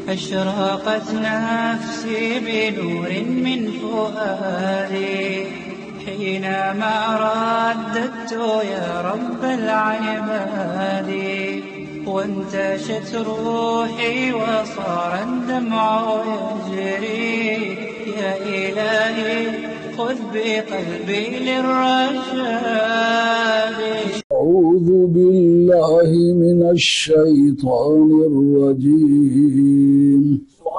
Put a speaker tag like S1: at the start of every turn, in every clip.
S1: أشرقت نفسي بنور من فؤادي حينما رددت يا رب العباد وانتشت روحي وصار الدمع يجري يا إلهي خذ بقلبي للرشاد.
S2: أعوذ بالله من الشيطان الرجيم.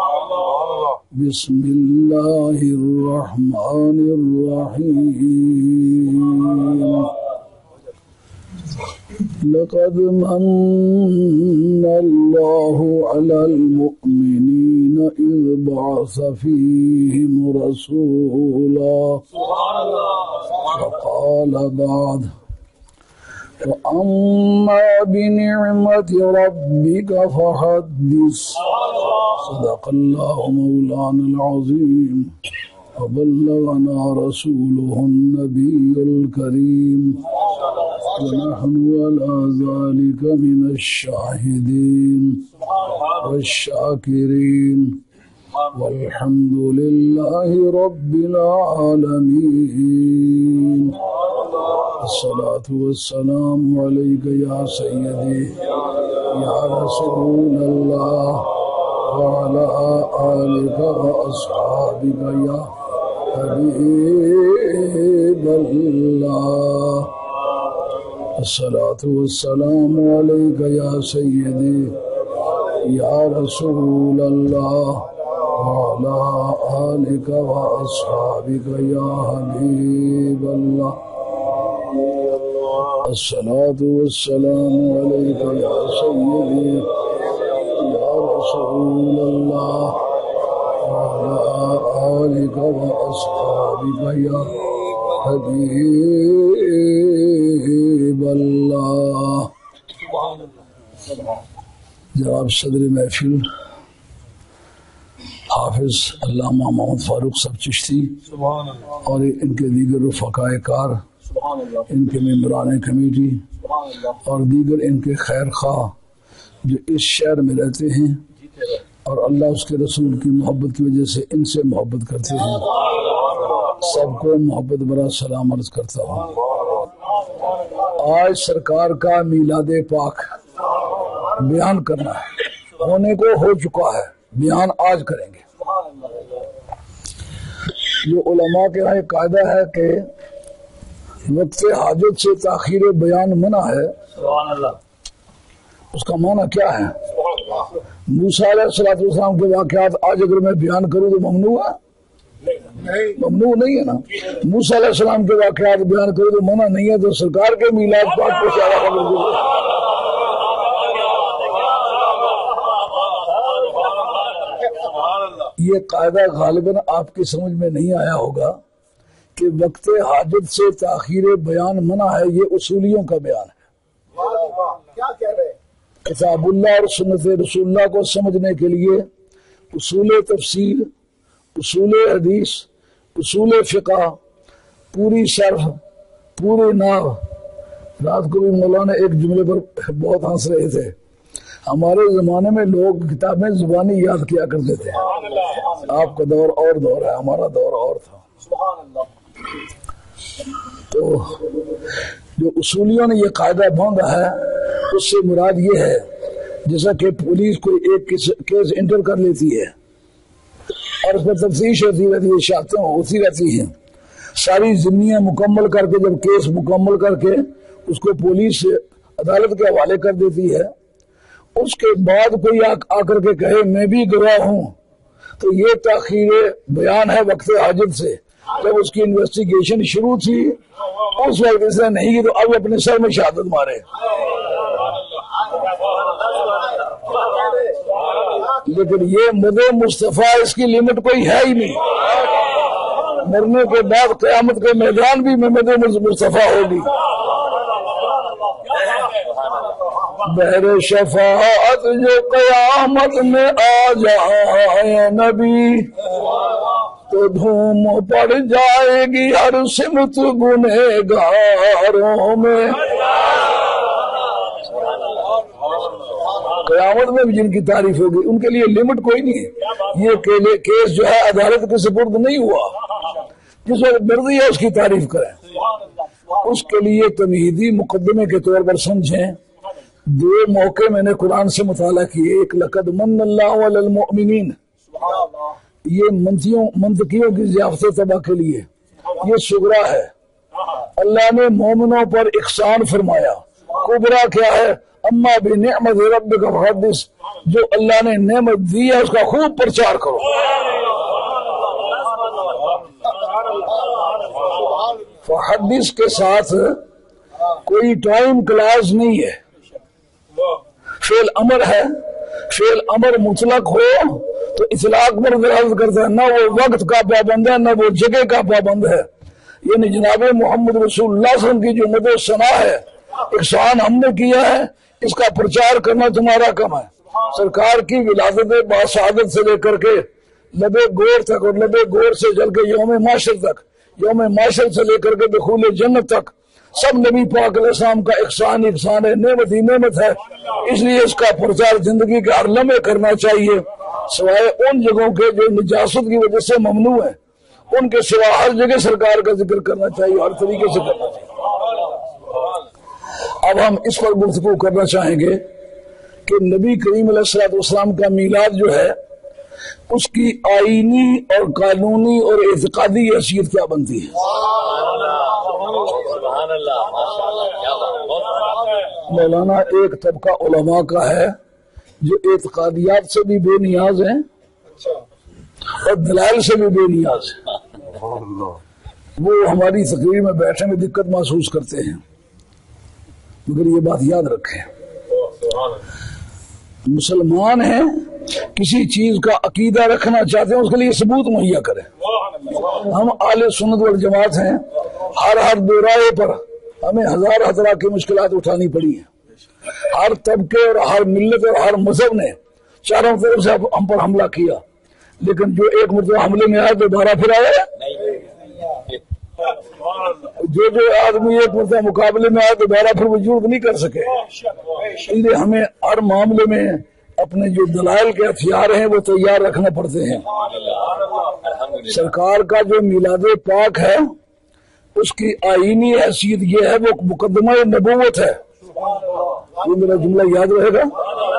S2: بسم الله الرحمن الرحيم. لقد من الله على المؤمنين إذ بعث فيهم رسولا وقال بعد وأما بنعمة ربك فحدث. صدق الله مولانا العظيم وبلغنا رسوله النبي الكريم ونحن على ذلك من الشاهدين والشاكرين والحمد لله رب العالمين. الصلاة والسلام عليك يا سيدي يا رسول الله وعلى آلك وأصحابك يا حبيب الله. الصلاة والسلام عليك يا سيدي يا رسول الله وعلى آلك وأصحابك يا حبيب الله. الصلاة والسلام عليك يا سيدي يا رسول الله وعلى آلك وأصحابك يا حبيب اللہ. جناب صدر محفل حافظ علامہ محمد فاروق صاحب چشتی اور ان کے دیگر رفقائے کار، ان کے ممبران کمیٹی اور دیگر ان کے خیر خواہ جو اس شہر میں رہتے ہیں اور اللہ اس کے رسول کی محبت کی وجہ سے ان سے محبت کرتے ہیں، سب کو محبت برا سلام عرض کرتا ہوں. آج سرکار کا میلاد پاک بیان کرنا ہے، ہونے کو ہو چکا ہے، بیان آج کریں گے. یہ علماء کے یہاں ایک قاعدہ ہے کہ وقت حاجت سے تاخیر بیان منع ہے. اس کا معنی کیا ہے؟ موسیٰ علیہ السلام کے واقعات آج اگر میں بیان کروں تو ممنوع ہے؟ ممنوع نہیں ہے نا. موسیٰ علیہ السلام کے واقعات بیان کروں تو منع نہیں ہے، تو سرکار کے میلاد پاک کو اشارہ کر دو. یہ قاعدہ غالباً آپ کی سمجھ میں نہیں آیا ہوگا کہ وقت حاجت سے تاخیر بیان منع ہے. یہ اصولیوں کا بیان ہے. کتاب اللہ اور سنت رسول اللہ کو سمجھنے کے لیے اصول تفسیر، اصول حدیث، اصول فقہ، پوری شرح، پوری ناو. رات کو بھی مولانا ایک جملے پر بہت ہنس رہے تھے. ہمارے زمانے میں لوگ کتابیں زبانی یاد کیا کرتے تھے. آپ کا دور اور دور ہے، ہمارا دور اور تھا. تو جو اصولیوں نے یہ قاعدہ باندھا ہے اس سے مراد یہ ہے جیسا کہ پولیس کوئی ایک کیس انٹر کر لیتی ہے اور اس پر تفتیش ہوتی رہتی ہے، شاختیں ہوتی رہتی ہیں، ساری ضمنیاں مکمل کر کے جب کیس مکمل کر کے اس کو پولیس عدالت کے حوالے کر دیتی ہے، اس کے بعد کوئی آ کر کے کہے میں بھی گواہ ہوں، تو یہ تاخیر بیان ہے وقت حاجت سے. جب اس کی انویسٹیگیشن شروع تھی اس وقت اس نے نہیں کی تو اب اپنے سر میں شہادت مارے. لیکن یہ مدعو مصطفیٰ اس کی لمٹ کوئی ہے ہی نہیں. مرنے کے بعد قیامت کے میدان بھی میں مدعو مصطفیٰ ہوگی. بہر شفاعت جو قیامت میں آ جائے نبی تو دھوم پڑ جائے گی ہر سمت گنہگاروں میں. قیامت میں بھی جن کی تعریف ہوگی ان کے لیے لمٹ کوئی نہیں ہے. یہ کیس جو ہے عدالت کے سپرد نہیں ہوا، جس وقت مرضی ہے اس کی تعریف کریں. اس کے لیے تمہیدی مقدمے کے طور پر سمجھیں. 2 موقع میں نے قرآن سے مطالعہ کیے. ایک لقد من اللہ علی المؤمنین، یہ منطقیوں کی ضیافت طبع کے لیے یہ صغرا ہے. اللہ نے مومنوں پر احسان فرمایا. کبرا کیا ہے؟ اما بنعمت ربک فحدث، جو اللہ نے نعمت دی ہے اس کا خوب پرچار کرو. فحدث کے ساتھ کوئی ٹائم کلاس نہیں ہے. فعل امر ہے. فعل امر مطلق ہو تو اطلاق پر دلالت کرتا ہے، نہ وہ وقت کا پابند ہے نہ وہ جگہ کا پابند ہے. یعنی جناب محمد رسول اللہ صلی اللہ علیہ وسلم کی جو مدح و ثنا ہے، احسان ہم نے کیا ہے، اس کا پرچار کرنا تمہارا کام ہے. سرکار کی ولادت باسعادت سے لے کر کے لبے گور تک، اور لبے گور سے چل کے یوم معاشر تک، یوم معاشر سے لے کر کے دخول جنت تک، سب نبی پاک علیہ السلام کا احسان احسان ہے، نعمت ہی نعمت ہے. اس لیے اس کا پرچار زندگی کے ہر لمحے کرنا چاہیے، سوائے ان جگہوں کے جو نجاست کی وجہ سے ممنوع ہے. ان کے سوا ہر جگہ سرکار کا ذکر کرنا چاہیے، ہر طریقے سے کرنا چاہیے. اب ہم اس پر گفتگو کرنا چاہیں گے کہ نبی کریم علیہ الصلوۃ والسلام کا میلاد جو ہے اس کی آئینی اور قانونی اور اعتقادی حیثیت کیا بنتی ہے. مولانا ایک طبقہ علماء کا ہے جو اعتقادیات سے بھی بے نیاز ہیں اور دلائل سے بھی بے نیاز ہیں. وہ ہماری تقریر میں بیٹھنے میں دقت محسوس کرتے ہیں، مگر یہ بات یاد رکھیں، مسلمان ہیں، کسی چیز کا عقیدہ رکھنا چاہتے ہیں اس کے لیے ثبوت مہیا کریں. ہم اہل سنت والجماعت ہیں. ہر دورائے پر ہمیں ہزار طرح کی مشکلات اٹھانی پڑی ہیں. ہر طبقے اور ہر ملت اور ہر مذہب نے چاروں طرف سے ہم پر حملہ کیا، لیکن جو ایک مرتبہ حملے میں آئے دوبارہ پھر آئے. جو آدمی ایک مرتبہ مقابلے میں آئے دوبارہ پھر وجود نہیں کر سکے. اس لیے ہمیں ہر معاملے میں اپنے جو دلائل کے ہتھیار ہیں وہ تیار رکھنا پڑتے ہیں. سرکار کا جو میلاد پاک ہے اس کی آئینی حیثیت یہ ہے، وہ مقدمہ نبوت ہے. یہ میرا جملہ یاد رہے گا،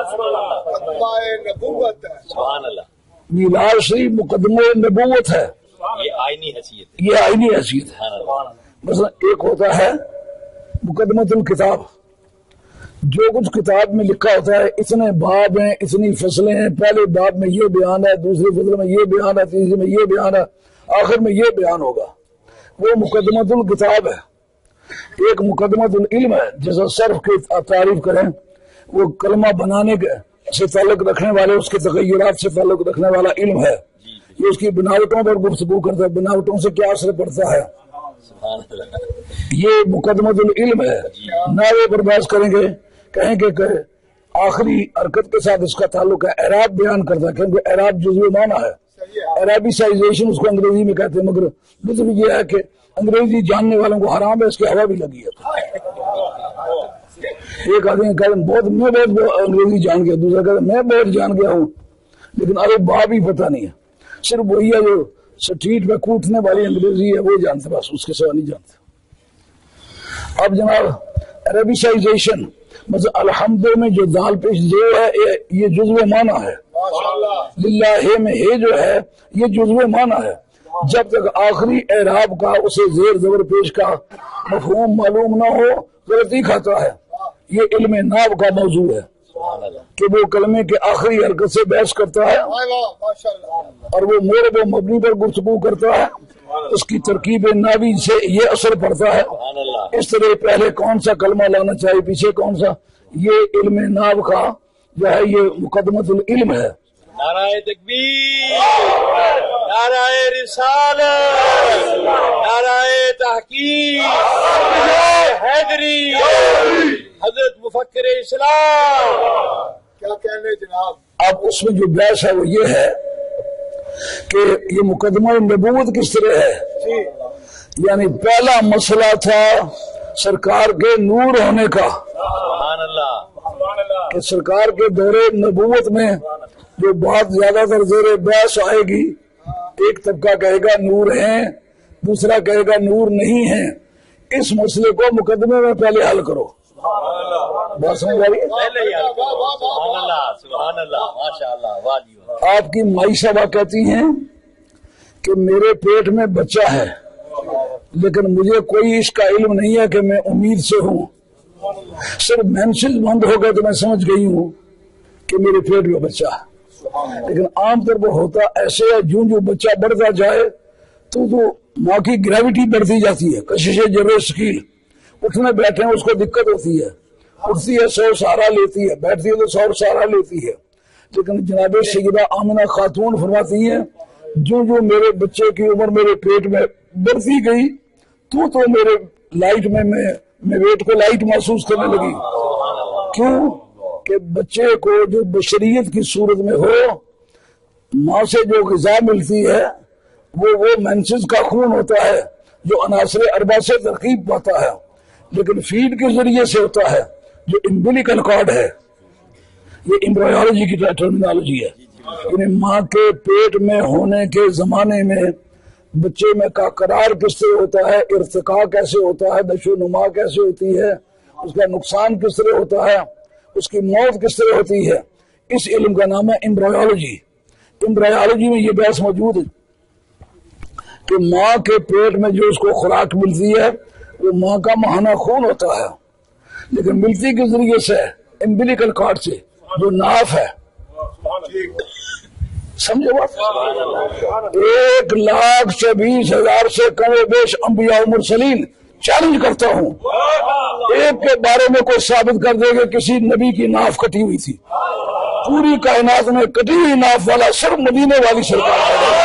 S2: میلاد شریف مقدمہ نبوت ہے. یہ آئینی حیثیت ہے. مثلا ایک ہوتا ہے مقدمۃ الکتاب، جو کچھ کتاب میں لکھا ہوتا ہے، اتنے باب ہیں، اتنی فصلیں ہیں، پہلے باب میں یہ بیان ہے، دوسری فصل میں یہ بیان ہے، تیسری میں یہ بیان ہے، آخر میں یہ بیان ہوگا. وہ مقدمۃ الکتاب ہے. ایک مقدمۃ العلم ہے، جیسا صرف کی تعریف کریں، وہ کلمہ بنانے سے تعلق رکھنے والے، اس کے تغیرات سے تعلق رکھنے والا علم ہے. یہ اس کی بناوٹوں پر گفتگو کرتا ہے، بناوٹوں سے کیا اثر پڑتا ہے. یہ مقدمۃ العلم ہے. ناوے پر بحث کریں گے، کہیں کہ آخری حرکت کے ساتھ اس کا تعلق ہے. اعراب بیان کرتا ہے، کیونکہ اعراب جزو معنی ہے. عربی سائزیشن اس کو انگریزی میں کہتے ہیں، مگر لطف یہ ہے کہ انگریزی جاننے والوں کو حرام ہے، اس کی ہوا بھی لگی ہے. ایک آدمی کہتے ہیں میں بہت انگریزی جان گیا، دوسرا کہتا ہے میں بہت جان گیا ہوں، لیکن ارے باب ہی پتہ نہیں ہے. صرف وہی ہے جو سٹریٹ میں کوٹنے والی انگریزی ہے وہ جانتے، بس اس کے سوا نہیں جانتے. اب جناب عربی سائزیشن مثلا الحمد میں جو دال پیش جو ہے یہ جزو معنی ہے. للہ میں ہے جو ہے یہ جزو معنی ہے. جب تک آخری اعراب کا اسے زیر زبر پیش کا مفہوم معلوم نہ ہو غلطی کھاتا ہے. یہ علم ناب کا موضوع ہے کہ وہ کلمے کے آخری حرکت سے بحث کرتا ہے اور وہ مورب و مبنی پر گفتگو کرتا ہے. اس کی ترکیب ناوی سے یہ اثر پڑتا ہے. اس طرح پہلے کون سا کلمہ لانا چاہیے، پیچھے کون سا، یہ علم ناب کا جو ہے یہ مقدمۃ العلم ہے.
S3: نعرہ تکبیر، نعرہ رسالت، نعرہ تحقیق، حیدری، حضرت مفکر اسلام.
S4: کیا کہنے جناب.
S2: اب اس میں جو بحث ہے وہ یہ ہے کہ یہ مقدمہ نبوت کس طرح ہے. یعنی پہلا مسئلہ تھا سرکار کے نور ہونے کا.
S3: سبحان اللہ.
S2: کہ سرکار کے دورے نبوت میں جو بہت زیادہ تر زیر بحث آئے گی، ایک طبقہ کہے گا نور ہیں، دوسرا کہے گا نور نہیں ہے، اس مسئلے کو مقدمے میں پہلے حل کرو. بات سمجھ آ رہی ہے؟ آپ کی مائی صاحبہ کہتی ہیں کہ میرے پیٹ میں بچہ ہے لیکن مجھے کوئی اس کا علم نہیں ہے کہ میں امید سے ہوں، صرف مینسز بند ہو گئے تو میں سمجھ گئی ہوں کہ میرے پیٹ میں بچہ ہے. لیکن عام طور پر ہوتا ایسے ہے، جو بچہ بڑھتا جائے تو ماں کی گریوٹی بڑھتی جاتی ہے، کشش جبر ثقیل، اٹھنے بیٹھنے اس کو دقت ہوتی ہے، اٹھتی ہے 100 سہارا لیتی ہے، بیٹھتی ہے تو 100 سہارا لیتی ہے. لیکن جناب سیدہ آمنہ خاتون فرماتی ہیں جو میرے بچے کی عمر میرے پیٹ میں بڑھتی گئی تو میرے لائٹ میں ویٹ کو لائٹ محسوس کرنے لگی. کیوں کہ بچے کو جو بشریت کی صورت میں ہو، ماں سے جو غذا ملتی ہے وہ مینسز کا خون ہوتا ہے جو عناصر اربع سے ترکیب پاتا ہے، لیکن فیڈ کے ذریعے سے ہوتا ہے جو امبلیکل کارڈ ہے. یہ ایمبرایولوجی کی ٹرمینالوجی ہے. یعنی ماں کے پیٹ میں ہونے کے زمانے میں بچے میں کا قرار کس طرح ہوتا ہے، ارتقاء کیسے ہوتا ہے، نشو نما کیسے ہوتی ہے، اس کا نقصان کس طرح ہوتا ہے، اس کی موت کس طرح ہوتی ہے، اس علم کا نام ہے ایمبرایولوجی. ایمبرایولوجی میں یہ بحث موجود ہے کہ ماں کے پیٹ میں جو اس کو خوراک ملتی ہے وہ ماں کا ماہانہ خون ہوتا ہے، لیکن ملتی کے ذریعے سے امبلیکل کارڈ سے جو ناف ہے. سمجھے بات؟ 1,20,000 سے کم و بیش انبیاء و مرسلین چیلنج کرتا ہوں، ایک کے بارے میں کوئی ثابت کر دے کہ کسی نبی کی ناف کٹی ہوئی تھی. پوری کائنات میں کٹی ہوئی ناف والا صرف مدینے والی سرکار ہے.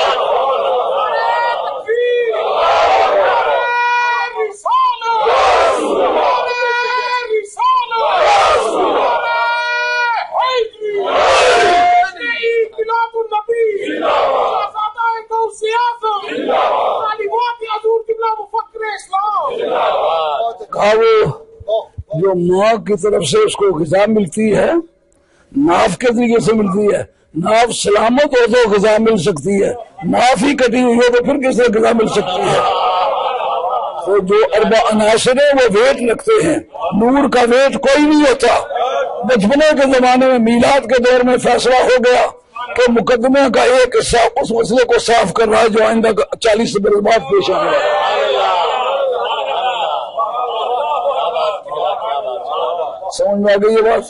S2: جو ماں کی طرف سے اس کو غذا ملتی ہے ناف کے ذریعے سے ملتی ہے. ناف سلامت ہو تو غذا مل سکتی ہے، ناف ہی کٹی ہوئی ہو تو پھر کس طرح غذا مل سکتی ہے؟ تو جو اربع عناصر ہیں وہ ویٹ رکھتے ہیں، نور کا ویٹ کوئی نہیں ہوتا. بچپنے کے زمانے میں میلاد کے دور میں فیصلہ ہو گیا کہ مقدمے کا ایک حصہ اس مسئلے کو صاف کر رہا ہے جو آئندہ 40 برس بعد پیش آ رہا ہے. سمجھ میں آ گئی یہ بات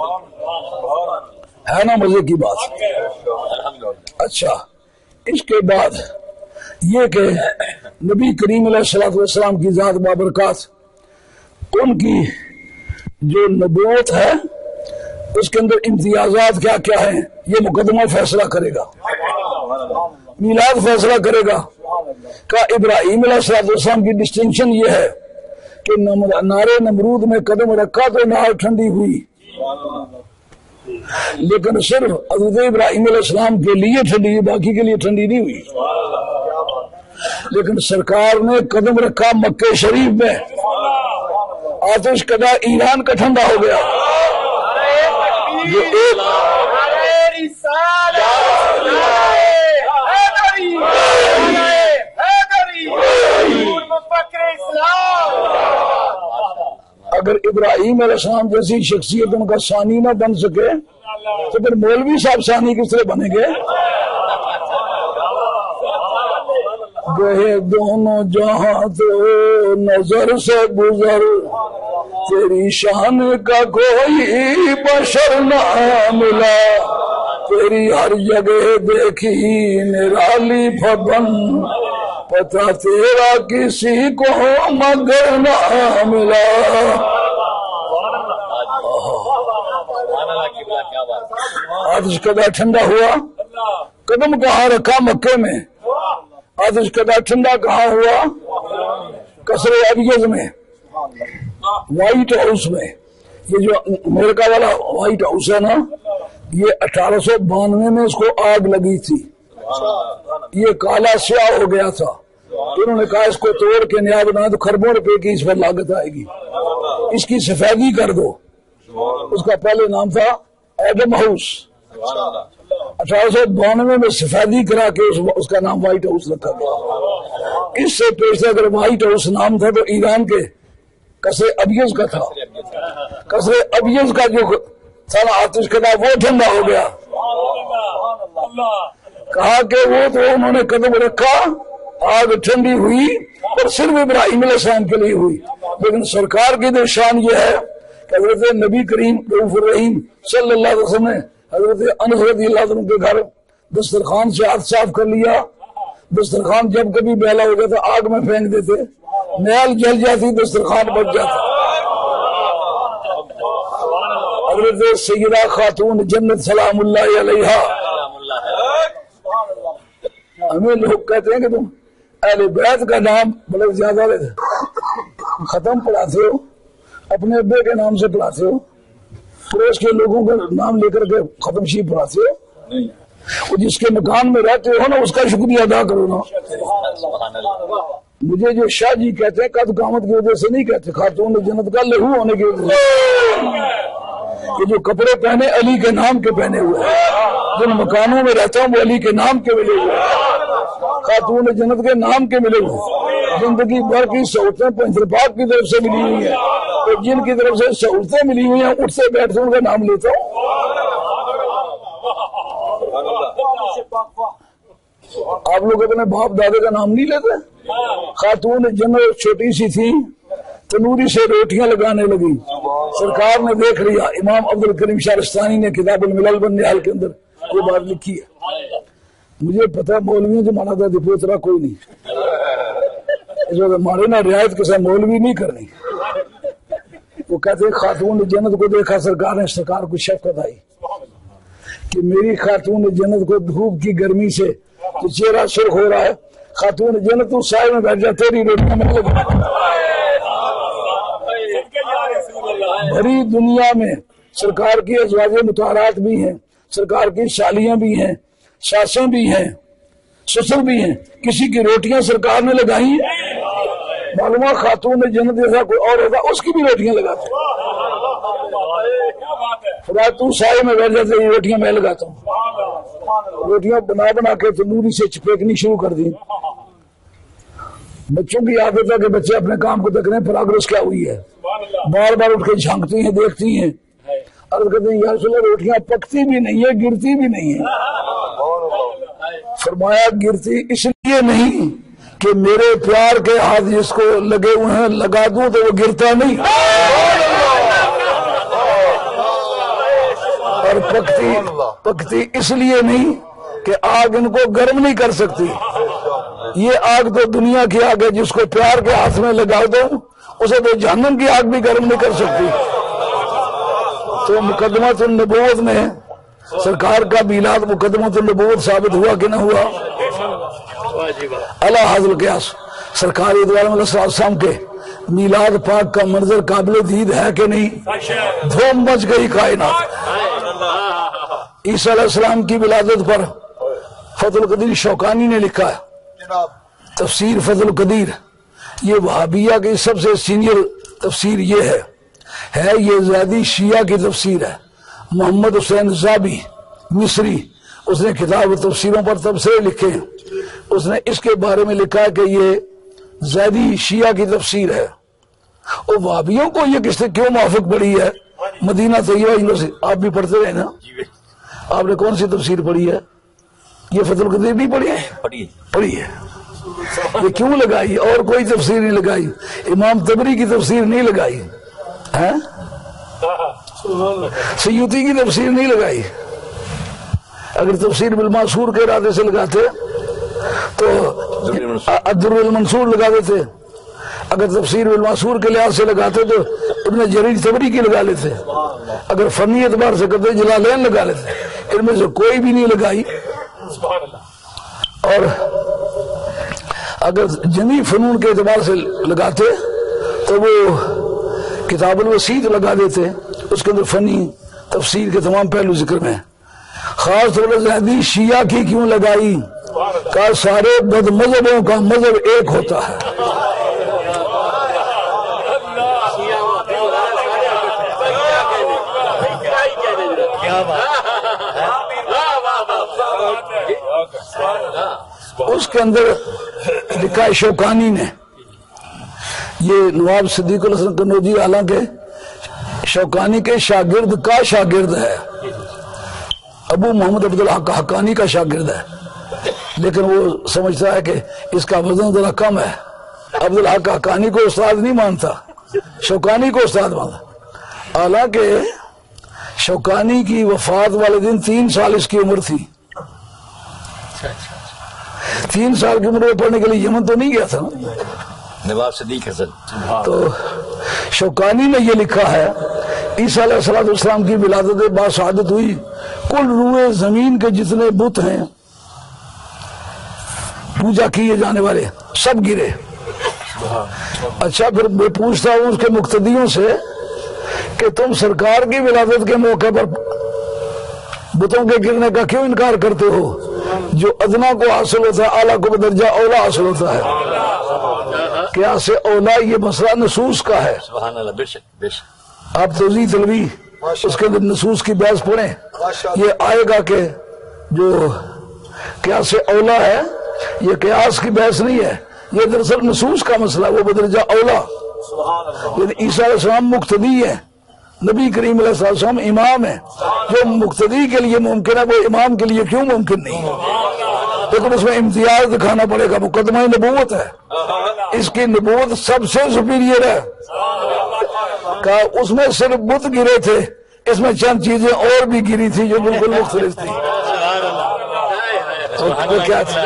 S2: ہے نا؟ مزے کی بات. اچھا، اس کے بعد یہ کہ نبی کریم علیہ الصلوۃ والسلام کی ذات بابرکات، ان کی جو نبوت ہے اس کے اندر امتیازات کیا کیا ہیں یہ مقدمہ فیصلہ کرے گا، میلاد فیصلہ کرے گا. کہ ابراہیم علیہ الصلوۃ والسلام کی ڈسٹنکشن یہ ہے کہ نارے نمرود میں قدم رکھا تو نار ٹھنڈی ہوئی، لیکن صرف حضرت ابراہیم علیہ السلام کے لیے ٹھنڈی ہوئی، باقی کے لیے ٹھنڈی نہیں ہوئی. لیکن سرکار نے قدم رکھا مکہ شریف میں، آتش کدا ایران کا ٹھنڈا ہو گیا. جو ایک اگر ابراہیم علیہ السلام جیسی شخصیت ان کا ثانی نہ بن سکے تو پھر مولوی صاحب ثانی کس طرح بنیں گے؟ گئے دونوں جہاں تو نظر سے گزر، تیری شان کا کوئی بشر نہ ملا، تیری ہر جگہ دیکھی نرالی فبن، پتہ تیرا کسی کو مگر نہ ملا. آتش کدا ٹھنڈا ہوا، قدم کہاں رکھا مکے میں، آتش کدا ٹھنڈا کہاں ہوا؟ قصر ابیض میں، وائٹ ہاؤس میں. یہ جو امریکہ والا وائٹ ہاؤس ہے نا، یہ 1892 میں اس کو آگ لگی تھی، یہ کالا سیاہ ہو گیا تھا. انہوں نے کہا اس کو توڑ کے نیا بنا تو خربوں روپے کی اس پر لاگت آئے گی، اس کی سفیدی کر دو. اس کا پہلے نام تھا ایڈم ہاؤس. 1892 میں سفیدی کرا کے اس کا نام وائٹ ہاؤس رکھا گیا. اس سے پیچھے اگر وائٹ ہاؤس نام تھا تو ایران کے قصر ابیض کا تھا. قصر ابیض کا جو تھا نا آتش کا وہ ٹھنڈا ہو گیا. کہا کہ وہ تو انہوں نے قدم رکھا آگ ٹھنڈی ہوئی اور صرف ابراہیم علیہ السلام کے لیے ہوئی. لیکن سرکار کی تو شان یہ ہے کہ حضرت نبی کریم رؤوف الرحیم صلی اللہ علیہ وسلم نے حضرت انس رضی اللہ عنہ کے گھر دسترخوان سے ہاتھ صاف کر لیا. دسترخوان جب کبھی میلا ہو جاتا آگ میں پھینک دیتے, میل جل جاتی, دسترخوان بچ جاتا. حضرت سیدہ خاتون جنت سلام اللہ علیہا, ہمیں لوگ کہتے ہیں کہ تم اہل بیت کا نام بڑے زیادہ لیتے, ختم پڑھاتے ہو, اپنے ابے کے نام سے پڑھاتے ہو, پڑوس کے لوگوں کا نام لے کر کے ختم شریف پڑھاتے ہو. وہ جس کے مکان میں رہتے ہو نا اس کا شکریہ ادا کرو نا. مجھے جو شاہ جی کہتے ہیں قد قامت کی وجہ سے نہیں کہتے, خاتون جنت کا لہو ہونے کی وجہ سے. یہ جو کپڑے پہنے علی کے نام کے پہنے ہوئے ہیں, جن مکانوں میں رہتا ہوں وہ علی کے نام کے ملے ہوئے, خاتون جنت کے نام کے ملے ہوئے. زندگی بھر کی سہولتیں پنجر پاک کی طرف سے ملی ہوئی ہیں, تو جن کی طرف سے سہولتیں ملی ہوئی ہیں اٹھتے بیٹھتے ان کا نام لیتا ہوں. آپ لوگ اپنے باپ دادے کا نام نہیں لیتے. خاتون جنت چھوٹی سی تھی, تنوری سے روٹیاں لگانے لگی. سرکار نے دیکھ لیا. امام عبد الکریم شارستانی نے کتاب الملل والنحال کے اندر یہ بات لکھی ہے. مجھے پتا مولویوں جو مانا تھا دپوترا کوئی نہیں, اس وقت ہمارے نہ رعایت کے ساتھ مولوی نہیں کرنی. وہ کہتے خاتون جنت کو دیکھا سرکار نے, سرکار کو شفقت آئی کہ میری خاتون جنت کو دھوپ کی گرمی سے تو چہرہ سرخ ہو رہا ہے, خاتون جنت تو سائے میں بیٹھ جا, تیری روٹیاں میں لگا. بڑی دنیا میں سرکار کی ازواج مطہرات بھی ہیں, سرکار کی شالیاں بھی ہیں, ساسیں بھی ہیں, سسر بھی ہیں, کسی کی روٹیاں سرکار نے لگائی ہیں. معلومہ خاتون جنت جیسا کوئی اور ہوتا اس کی بھی روٹیاں لگاتے. خدا تو سائے میں بیٹھ جاتے, یہ روٹیاں میں لگاتا ہوں. روٹیاں بنا بنا کے تندوری سے چپیکنی شروع کر دی. بچوں کی عادت ہے کہ بچے اپنے کام کو دیکھ رہے ہیں, پروگرس کیا ہوئی ہے, بار بار اٹھ کے جھانکتی ہیں, دیکھتی ہیں, عرض کرتے ہیں یا رسول اللہ روٹیاں پکتی بھی نہیں ہے, گرتی بھی نہیں ہے. فرمایا گرتی اس لیے نہیں کہ میرے پیار کے ہاتھ جس کو لگے ہوئے ہیں لگا دوں تو وہ گرتا نہیں, اور پکتی اس لیے نہیں کہ آگ ان کو گرم نہیں کر سکتی. یہ آگ تو دنیا کی آگ ہے, جس کو پیار کے ہاتھ میں لگا دو اسے تو جہنم کی آگ بھی گرم نہیں کر سکتی. تو مقدمۃ النبوت میں سرکار کا میلاد مقدمۃ النبوت ثابت ہوا کہ نہ ہوا؟ اللہ حاضر قیاس سرکار علیہ السلام کے میلاد پاک کا منظر قابل دید ہے کہ نہیں؟ دھوم مچ گئی کائنات. عیسیٰ علیہ السلام کی ولادت پر فضل القدیر شوکانی نے لکھا ہے تفسیر فضل القدیر. یہ وہابیہ کی سب سے سینئر تفسیر یہ ہے یہ زیدی شیعہ کی تفسیر ہے. محمد حسین زابی مصری, اس نے کتاب تفسیروں پر تبصرے لکھے ہیں. اس نے اس کے بارے میں لکھا ہے کہ یہ زیدی شیعہ کی تفسیر ہے. اور وہابیوں کو یہ کس سے کیوں موافق پڑی ہے؟ مدینہ طیبہ یونیورسٹی آپ بھی پڑھتے رہے نا, آپ نے کون سی تفسیر پڑھی ہے؟ یہ فضل القدیر نہیں پڑھی ہے؟ پڑھی ہے. یہ کیوں لگائی؟ اور کوئی تفسیر نہیں لگائی, امام طبری کی تفسیر نہیں لگائی, سیوطی کی تفسیر نہیں لگائی. اگر تفسیر بالمنصور کے ارادے سے لگاتے تو الدر المنصور لگا دیتے, اگر تفسیر بالمنصور کے لحاظ سے لگاتے تو ابن جریر طبری کی لگا لیتے, اگر فنی اعتبار سے کرتے جلالین لگا لیتے. ان میں سے کوئی بھی نہیں لگائی. اور اگر جمی فنون کے اعتبار سے لگاتے تو وہ کتاب الوسیط لگا دیتے, اس کے اندر فنی تفسیر کے تمام پہلو ذکر میں. خاص طور پر زیدی شیعہ کی کیوں لگائی؟ کہ سارے بد مذہبوں کا مذہب ایک ہوتا ہے. اس کے اندر لکھا ہے شوکانی نے، یہ نواب صدیق الحسن قنوجی حالانکہ شوکانی کے شاگرد کا شاگرد ہے، ابو محمد عبدالحق حقانی کا شاگرد ہے، لیکن وہ سمجھتا ہے کہ اس کا وزن ذرا کم ہے، عبدالحق حقانی کو استاد نہیں مانتا، شوکانی کو استاد مانتا، حالانکہ شوکانی کی وفات والے دن 3 سال اس کی عمر تھی، 3 سال کی عمر میں پڑھنے کے لیے یمن تو نہیں گیا تھا
S3: نواب صدیق حسن۔
S2: تو شوکانی نے یہ لکھا ہے عیسیٰ علیہ السلام کی ولادت باسعادت ہوئی، کل روئے زمین کے جتنے بت ہیں پوجا کیے جانے والے سب گرے۔ اچھا پھر میں پوچھتا ہوں اس کے مقتدیوں سے کہ تم سرکار کی ولادت کے موقع پر بتوں کے گرنے کا کیوں انکار کرتے ہو؟ جو ادنا کو حاصل ہوتا ہے اعلیٰ کو بدرجہ اولا حاصل ہوتا ہے، کیا سے اولا یہ مسئلہ نصوص کا ہے۔
S3: سبحان اللہ، بے شک بے شک۔
S2: آپ توضیح طلبی اس کے اندر نصوص کی بحث پڑھیں، یہ آئے گا کہ جو قیاس اولا ہے یہ قیاس کی بحث نہیں ہے، یہ دراصل نصوص کا مسئلہ، وہ بدرجہ اولا، یعنی عیسیٰ علیہ السلام مقتدی ہے، نبی کریم علیہ السلام امام ہے، جو مقتدی کے لیے ممکن ہے وہ امام کے لیے کیوں ممکن نہیں؟ لیکن اس میں امتیاز دکھانا پڑے گا، مقدمہ نبوت ہے، اس کی نبوت سب سے سپیریئر ہے، کہا اس میں صرف بت گرے تھے، اس میں چند چیزیں اور بھی گری تھی جو بالکل مختلف تھی۔ وہ کیا تھی؟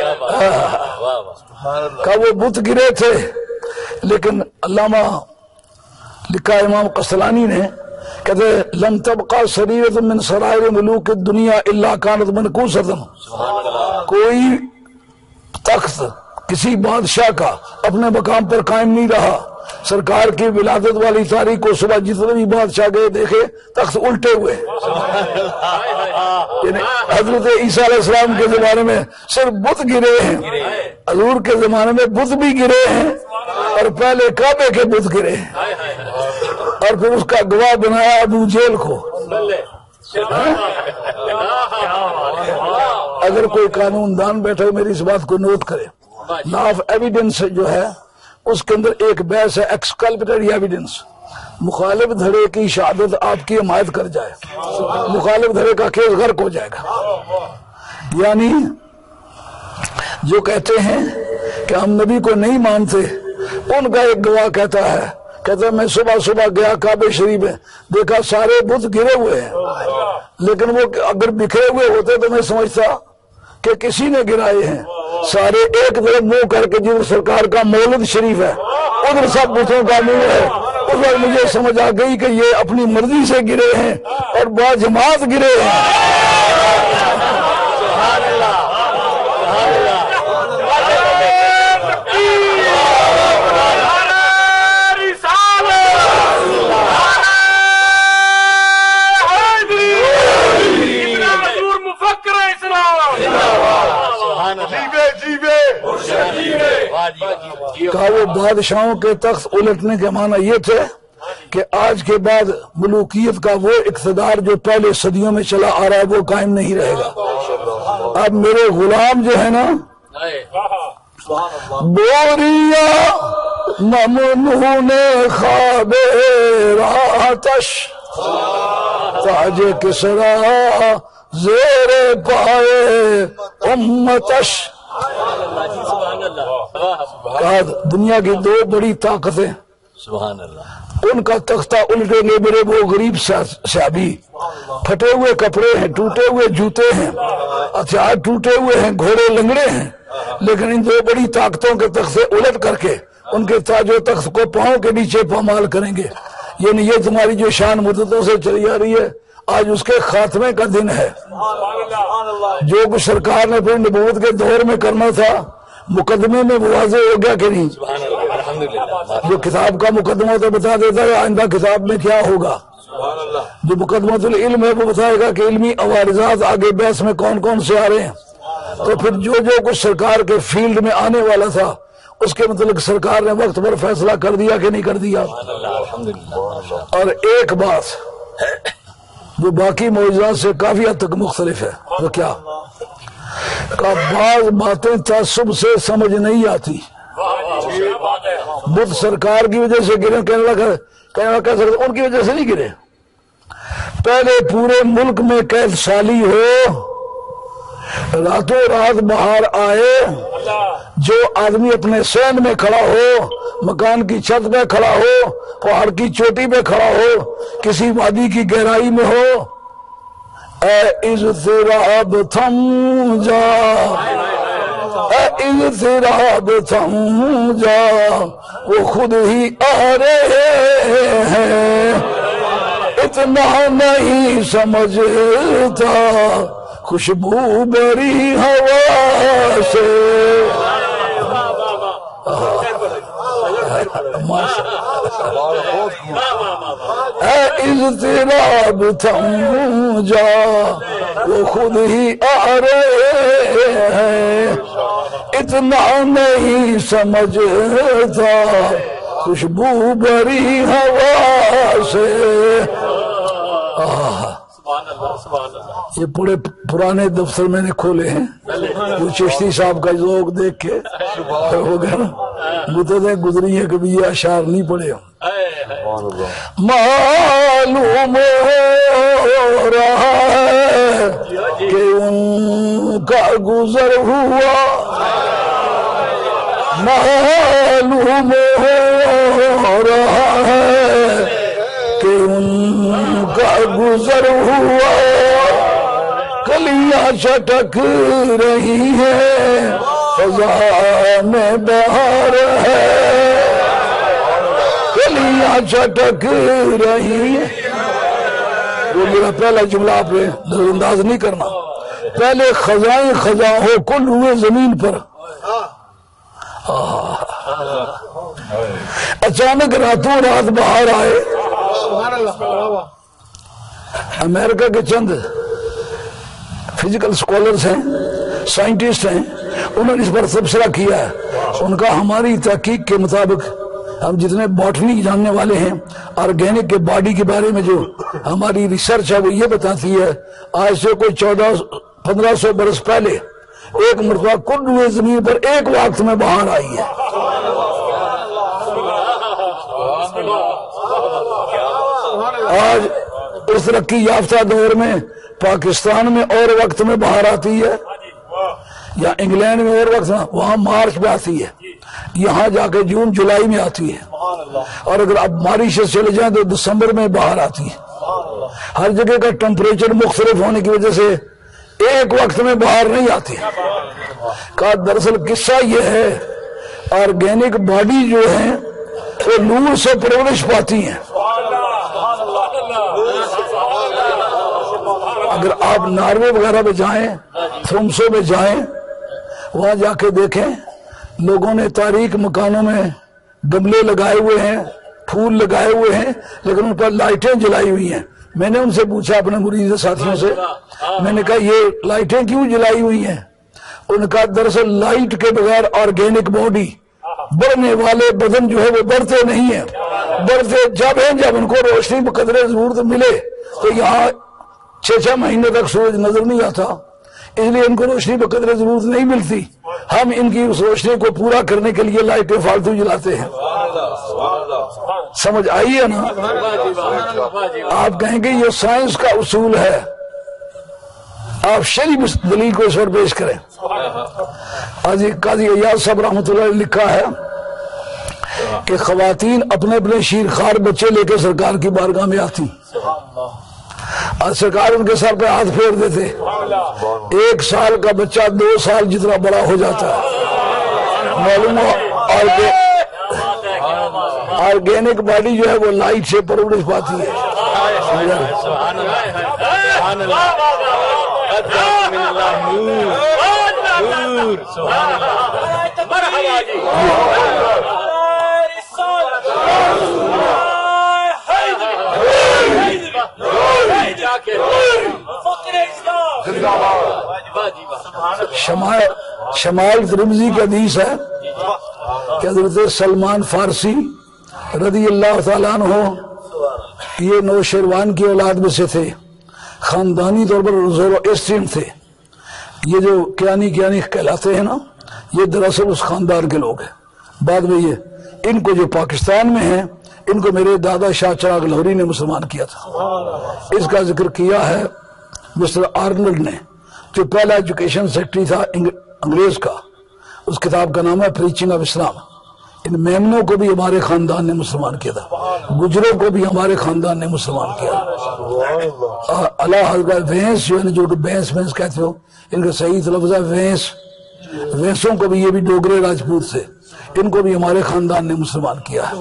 S2: کہا وہ بت گرے تھے، لیکن علامہ لکھا امام قسطلانی نے کہتے لم تبقى سریرۃ من سرائر ملوک الدنیا الا كانت منکوسۃ، کوئی تخت کسی بادشاہ کا اپنے مقام پر قائم نہیں رہا، سرکار کی ولادت والی تاریخ کو صبح جتنے بھی بادشاہ گئے دیکھے تخت الٹے ہوئے، یعنی حضرت عیسیٰ علیہ السلام کے زمانے میں صرف بت گرے ہیں، حضور کے زمانے میں بت بھی گرے ہیں، اور پہلے کعبے کے بت گرے ہیں، اور پھر اس کا گواہ بنایا ابو جہل کو۔ اگر کوئی قانون دان بیٹھے میری اس بات کو نوٹ کرے، لا آف ایویڈنس جو ہے اس کے اندر ایک بحث ہے ایکسکلپٹری ایویڈنس، مخالف دھڑے کی شہادت آپ کی حمایت کر جائے، مخالف دھڑے کا کیس غرق ہو جائے گا۔ یعنی جو کہتے ہیں کہ ہم نبی کو نہیں مانتے، ان کا ایک گواہ کہتا ہے میں صبح گیا کعبہ شریف میں، دیکھا سارے بت گرے ہوئے ہیں، لیکن وہ اگر بکھرے ہوئے ہوتے تو میں سمجھتا کہ کسی نے گرائے ہیں، سارے ایک طرف منہ کر کے جدھر سرکار کا مولد شریف ہے ادھر سب بتوں کا منہ ہے۔ اس وقت مجھے سمجھ آ گئی کہ یہ اپنی مرضی سے گرے ہیں اور با جماعت گرے ہیں۔ کہا وہ بادشاہوں کے تخت الٹنے کے معنی یہ تھے کہ آج کے بعد ملوکیت کا وہ اقتدار جو پہلے صدیوں میں چلا آ رہا ہے وہ قائم نہیں رہے گا۔ اب میرے غلام جو ہے نا بوریا ممنون خواب راتش تاج کسرا زیر پائے امتش، کہا دنیا کی 2 بڑی طاقتیں
S3: سبحان اللہ،
S2: ان کا تختہ الٹے گے میرے وہ غریب صحابی، پھٹے ہوئے کپڑے ہیں، ٹوٹے ہوئے جوتے ہیں، ہتھیار ٹوٹے ہوئے ہیں، گھوڑے لنگڑے ہیں، لیکن ان 2 بڑی طاقتوں کے تختے الٹ کر کے ان کے تاج و تخت کو پاؤں کے نیچے پامال کریں گے۔ یعنی یہ تمہاری جو شان مدتوں سے چلی آ رہی ہے آج اس کے خاتمے کا دن ہے۔ جو کچھ سرکار نے پھر نبوت کے دور میں کرنا تھا مقدمے میں واضح ہو گیا کہ نہیں؟ جو کتاب کا مقدمہ تو بتا دیتا ہے آئندہ کتاب میں کیا ہوگا، جو مقدمۃ العلم ہے وہ بتائے گا کہ علمی عوارضات آگے بحث میں کون کون سے آ رہے ہیں۔ تو پھر جو کچھ سرکار کے فیلڈ میں آنے والا تھا اس کے متعلق سرکار نے وقت پر فیصلہ کر دیا کہ نہیں کر دیا۔ اور ایک بات جو باقی معجزات سے کافی حد تک مختلف ہے وہ کیا؟ کا بعض باتیں تعصب سے سمجھ نہیں آتی. بدھ سرکار کی وجہ سے گرے کہنے کہہ سکتے ان کی وجہ سے نہیں گرے. پہلے پورے ملک میں قید سالی ہو, راتوں رات باہر آئے, جو آدمی اپنے سین میں کھڑا ہو, مکان کی چھت پہ کھڑا ہو, پہاڑ کی چوٹی پہ کھڑا ہو, کسی وادی کی گہرائی میں ہو, اے اضطراب تھم جا, اے اضطراب تھم جا, وہ خود ہی آ رہے ہیں, اتنا نہیں سمجھتا خوشبو بری ہوا سے. اے اضطراب تھم جا, وہ خود ہی آ رہے ہیں, اتنا نہیں سمجھتا خوشبو بری ہوا سے. یہ پورے پرانے دفتر میں نے کھولے ہیں, وہ چشتی صاحب کا ذوق دیکھ کے ہو گیا نا, مدتیں گزری ہیں کبھی یہ اشعار نہیں پڑے. معلوم ہو رہا ہے کہ ان کا گزر ہوا, معلوم ہو رہا ہے کہ ان کا گزر ہوا, کلیاں چٹک رہی ہیں, فضا میں بہار ہے, کلیاں چٹک رہی ہیں. وہ میرا پہلا جملہ آپ نے نظر انداز نہیں کرنا. پہلے خزائیں خزاں ہو کل ہوئے زمین پر, اچانک راتوں رات باہر آئے. امریکہ کے چند فزیکل سکولرز ہیں, سائنٹسٹ ہیں, انہوں نے اس پر تبصرہ کیا ہے. ان کا ہماری تحقیق کے مطابق ہم جتنے باٹنی جاننے والے ہیں, آرگینک کے باڈی کے بارے میں جو ہماری ریسرچ ہے وہ یہ بتاتی ہے آج سے کوئی 1400-1500 برس پہلے ایک مرتبہ کل ہوئے زمین پر ایک وقت میں باہر آئی ہے. آج اس ترقی یافتہ دور میں پاکستان میں اور وقت میں باہر آتی ہے, یا انگلینڈ میں اور وقت میں, وہاں مارچ میں آتی ہے, یہاں جا کے جون جولائی میں آتی ہے, اور اگر آپ ماریشس چلے جائیں تو دسمبر میں باہر آتی ہے. ہر جگہ کا ٹمپریچر مختلف ہونے کی وجہ سے ایک وقت میں باہر نہیں آتی. کہا دراصل قصہ یہ ہے آرگینک باڈی جو ہے وہ نور سے پرورش پاتی ہیں. اگر آپ ناروے وغیرہ پہ جائیں, تھرومسو میں جائیں, وہاں جا کے دیکھیں لوگوں نے تاریک مکانوں میں گملے لگائے ہوئے ہیں, پھول لگائے ہوئے ہیں, لیکن ان پر لائٹیں جلائی ہوئی ہیں. میں نے ان سے پوچھا اپنے مرید ساتھیوں سے, میں نے کہا یہ لائٹیں کیوں جلائی ہوئی ہیں؟ ان کا دراصل لائٹ کے بغیر آرگینک باڈی, بڑھنے والے بدن جو ہے وہ بڑھتے نہیں ہیں. بڑھتے جب ہیں جب ان کو روشنی بقدر ضرورت ملے تو یہاں 6 مہینے تک سورج نظر نہیں آتا, اس لیے ان کو روشنی بقدر ضرورت نہیں ملتی. ہم ان کی اس روشنی کو پورا کرنے کے لیے لائٹیں فالتو جلاتے ہیں. سمجھ آئی ہے نا؟ آپ کہیں گے یہ سائنس کا اصول ہے, آپ شرعی دلیل کو اس پر پیش کریں. آج قاضی ایاز صاحب رحمۃ اللہ نے لکھا ہے کہ خواتین اپنے اپنے شیرخوار بچے لے کے سرکار کی بارگاہ میں آتی, آج سرکار ان کے سر پہ ہاتھ پھیر دیتے, 1 سال کا بچہ 2 سال جتنا بڑا ہو جاتا ہے. معلوم آرگینک باڈی جو ہے وہ لائٹ سے پرورش پاتی ہے. شمال ترمذی کی حدیث ہے کہ حضرت سلمان فارسی رضی اللہ تعالیٰ عنہ یہ نوشیروان کی اولاد میں سے تھے, خاندانی طور پر زورو اسٹرین تھے. یہ جو کیانی کہلاتے ہیں نا، یہ دراصل اس خاندان کے لوگ ہیں۔ بعد میں یہ ان کو جو پاکستان میں ہیں، ان کو میرے دادا شاہ چراغ لاہوری نے مسلمان کیا تھا۔ اس کا ذکر کیا ہے مسٹر آرنلڈ نے، جو پہلا ایجوکیشن سیکرٹری تھا انگریز کا۔ اس کتاب کا نام ہے پریچنگ آف اسلام۔ ان میمنوں کو بھی ہمارے خاندان نے مسلمان کیا تھا، گجروں کو بھی ہمارے خاندان نے مسلمان کیا۔ اللہ حضرت وینس جو ہے جو کہ بینس کہتے ہو، ان کا صحیح لفظ ہے وینس۔ وینسوں کو بھی، یہ بھی ڈوگرے راجپوت سے، ان کو بھی ہمارے خاندان نے مسلمان کیا ہے۔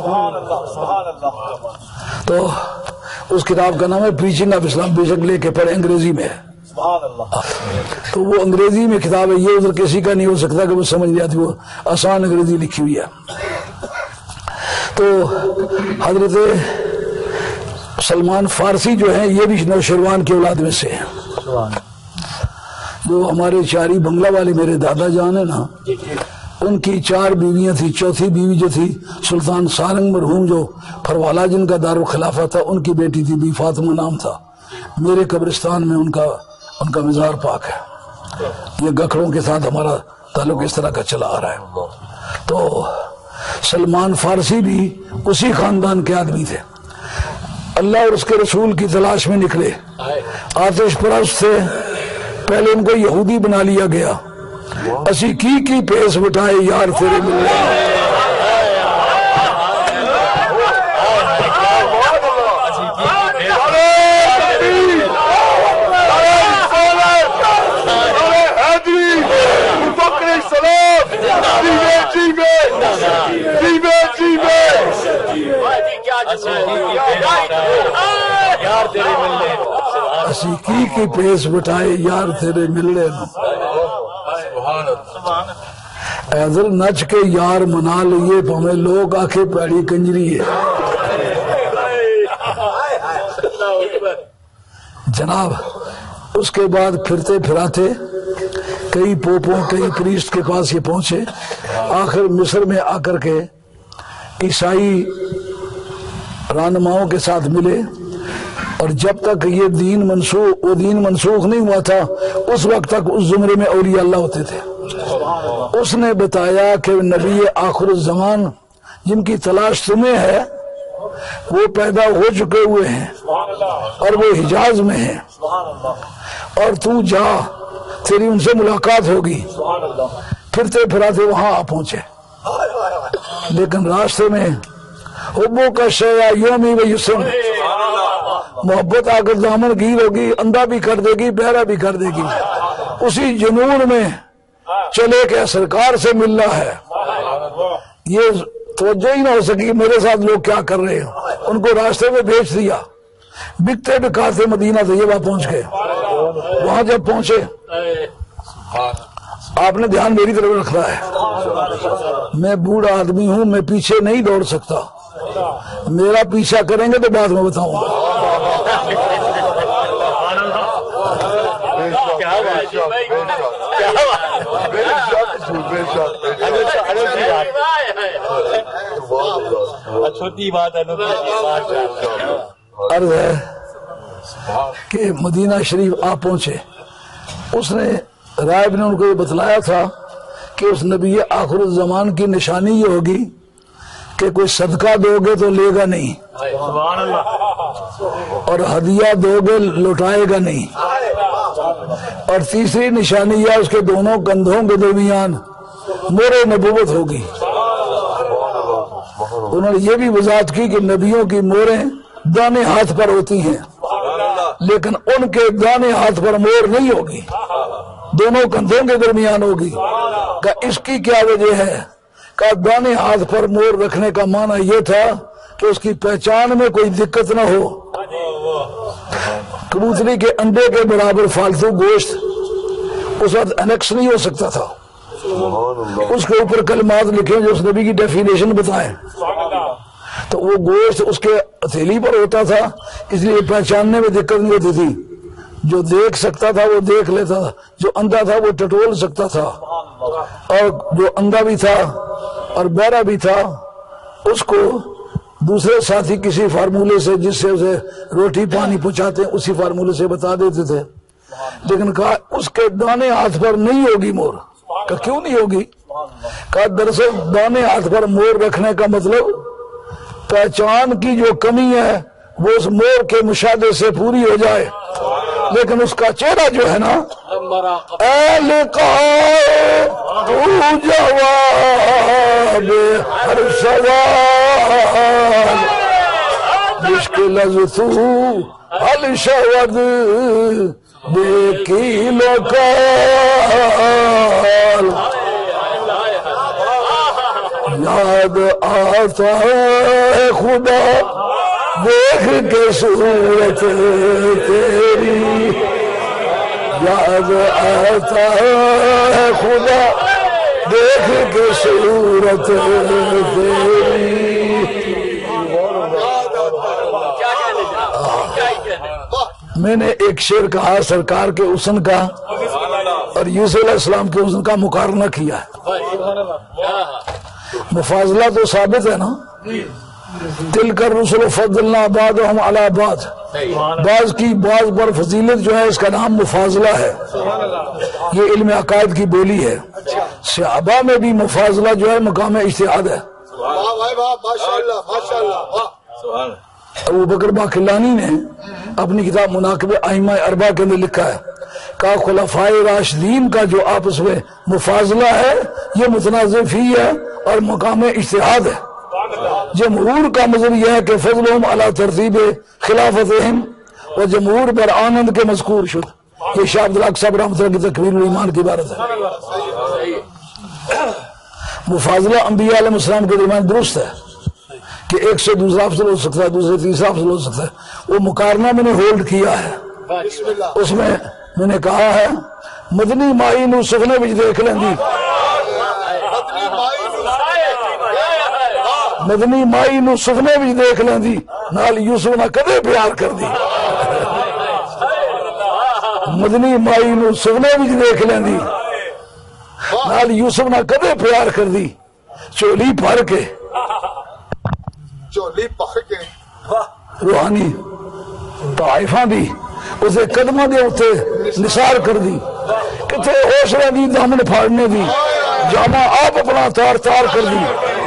S2: تو اس کتاب کا نام ہے پریچنگ آف اسلام، بے شک لے کے پڑھے، انگریزی میں ہے۔ تو وہ انگریزی میں کتاب ہے، یہ ادھر کسی کا نہیں ہو سکتا کہ وہ سمجھ نہیں آتی، وہ آسان انگریزی لکھی ہوئی ہے۔ تو حضرت سلمان فارسی جو ہیں، یہ بھی نوشیروان کی اولاد میں سے ہیں۔ جو ہمارے شاعری بنگلہ والے میرے دادا جان ہیں نا، ان کی 4 بیویاں تھی، چوتھی بیوی جو تھی سلطان سارنگ مرحوم، جو پھروالا جن کا دارالخلافہ تھا، ان کی بیٹی تھی بی فاطمہ نام تھا۔ میرے قبرستان میں ان کا مزار پاک ہے۔ یہ گکھڑوں کے ساتھ ہمارا تعلق اس طرح کا چلا آ رہا ہے۔ تو سلمان فارسی بھی اسی خاندان کے آدمی تھے۔ اللہ اور اس کے رسول کی تلاش میں نکلے، آتش پرست تھے۔ پہلے ان کو یہودی بنا لیا گیا، اسی کی پیس بٹائے یار تیرے ملے۔ اسی کی پیس بٹائے یار تیرے ملنے نو، ایدر نچ کے یار منا لیے پہمیں لوگ آکھے پیڑی کنجری ہے۔ جناب اس کے بعد پھرتے پھراتے کئی پوپوں کئی پریسٹ کے پاس یہ پہنچے، آخر مصر میں آ کر کے عیسائی رہنماؤں کے ساتھ ملے، اور جب تک یہ دین منسوخ نہیں ہوا تھا اس وقت تک اس زمرے میں اولیاء اللہ ہوتے تھے۔ اس نے بتایا کہ نبی آخر الزمان جن کی تلاش تمہیں ہے وہ پیدا ہو چکے ہوئے ہیں اور وہ حجاز میں ہیں، اور تو جا تیری ان سے ملاقات ہوگی۔ پھرتے پھراتے وہاں آ پہنچے، لیکن راستے میں حبوں کا شیعہ یومی و یسن، محبت آ کر دامن گیر ہوگی، اندھا بھی کر دے گی، بہرا بھی کر دے گی۔ اسی جنون میں چلے کہ سرکار سے ملنا ہے، یہ توجہ ہی نہ ہو سکی میرے ساتھ لوگ کیا کر رہے ہیں۔ ان کو راستے میں بھیج دیا، بکتے بکاتے مدینہ طیبہ پہنچ گئے۔ وہاں جب پہنچے، آپ نے دھیان میری طرف رکھنا ہے، میں بوڑھا آدمی ہوں، میں پیچھے نہیں دوڑ سکتا، میرا پیچھا کریں گے تو بعد میں بتاؤں گا۔ عرض ہے کہ مدینہ شریف آپ پہنچے، اس نے راہب نے ان کو یہ بتلایا تھا کہ اس نبی آخر الزمان کی نشانی یہ ہوگی کہ کوئی صدقہ دو گے تو لے گا نہیں، اور ہدیہ دو گے لوٹائے گا نہیں، اور تیسری نشانی یہ اس کے دونوں کندھوں کے درمیان مہر نبوت ہوگی۔ انہوں نے یہ بھی وضاحت کی کہ نبیوں کی مہریں دانے ہاتھ پر ہوتی ہیں، لیکن ان کے دانے ہاتھ پر مہر نہیں ہوگی، دونوں کندھوں کے درمیان ہوگی۔ کہ اس کی کیا وجہ ہے؟ کہ دانے ہاتھ پر مہر رکھنے کا معنی یہ تھا کہ اس کی پہچان میں کوئی دقت نہ ہو۔ کبوتری کے انڈے کے برابر فالتو گوشت اس وقت انیکس نہیں ہو سکتا تھا، اس کے اوپر کلمات لکھیں جو اس نبی کی ڈیفینیشن بتائیں، تو وہ گوشت اس کے ہتھیلی پر ہوتا تھا، اس لیے پہچاننے میں دقت نہیں ہوتی تھی۔ جو دیکھ سکتا تھا وہ دیکھ لیتا تھا، جو اندھا تھا وہ ٹٹول سکتا تھا، اور جو اندھا بھی تھا اور بہرا بھی تھا اس کو دوسرے ساتھی کسی فارمولے سے جس سے اسے روٹی پانی پہنچاتے ہیں اسی فارمولے سے بتا دیتے تھے۔ لیکن کہا اس کے دانے ہاتھ پر نہیں ہوگی مور. کہ کیوں نہیں ہوگی؟ کہا دراصل دانے ہاتھ پر مور رکھنے کا مطلب پہچان کی جو کمی ہے وہ اس مور کے مشاہدے سے پوری ہو جائے، لیکن اس کا چہرہ جو ہے نا، اے لقاء تو جواب ہر سوال مشکل از تو حل شود دیکھی لوکال یاد آتا ہے خدا دیکھ کے صورت تیری، یاد آتا ہے خدا دیکھ کے صورت تیری. میں نے ایک شعر کہا سرکار کے حسن کا اور یوسف علیہ السلام کے حسن کا مقارنہ کیا ہے. مفاضلہ تو ثابت ہے نا، تلک الرسل فضلنا بعضهم علی بعض، بعض کی بعض پر فضیلت جو ہے اس کا نام مفاضلہ ہے. یہ علم عقائد کی بولی ہے. صحابہ میں بھی مفاضلہ جو ہے مقام اجتہاد ہے. ابو بکر باقلانی نے اپنی کتاب مناقب ائمہ اربعہ کے اندر لکھا ہے، کہا خلفائے راشدین کا جو آپس میں مفاضلہ ہے یہ متنازع فی ہے اور مقام اجتہاد ہے. جمہور کا مذہب یہ ہے کہ فضلہم علی ترتیب خلافتہم و جمہور بر آنند کے مذکور شد. یہ شاہ عبدالحق صاحب رحمۃ اللہ کی تکوین الایمان کی عبارت ہے. مفاضلہ انبیاء علیہ السلام کے درمیان درست ہے کہ ایک سے دوسرا افضل ہو سکتا ہے، دوسرے تیسرا افضل ہو سکتا ہے. وہ مقارنہ میں نے ہولڈ کیا ہے. اس میں نے کہا ہے مدنی مائی نو سکھنے بچ دیکھ لیں دی، مدنی مائی نو سکھنے بچ دیکھ لیں دی، نال یوسف نہ کدے پیار کر دی. مدنی مائی نو سکھنے بچ دیکھ لیں دی، نال یوسف نہ کدے پیار کر دی. چولی بھر کے روحانی طائفہ بھی اسے قدمہ دے ہوتے نثار کر دی، کتے حوصلہ دی دامن پھاڑنے دی، جامع آپ اپنا تار تار کر دی.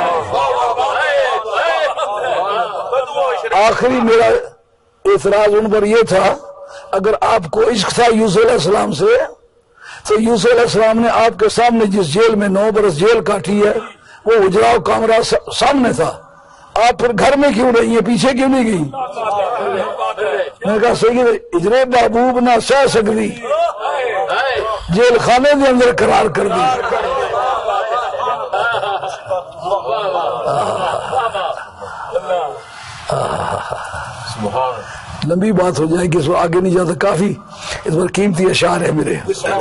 S2: آخری میرا اعتراض ان پر یہ تھا اگر آپ کو عشق تھا یوسف علیہ السلام سے تو یوسف علیہ السلام نے آپ کے سامنے جس جیل میں 9 برس جیل کاٹی ہے وہ اجرا و کامرہ سامنے تھا، آپ پھر گھر میں کیوں رہی ہیں، پیچھے کیوں نہیں گئی؟ میں نے کہا سید اجرے محبوب نہ سہ سکتی، جیل خانے کے اندر قرار کر دی. لمبی بات ہو جائے گی، اس کو آگے نہیں جاتا، کافی اس پر قیمتی اشعار ہے میرے.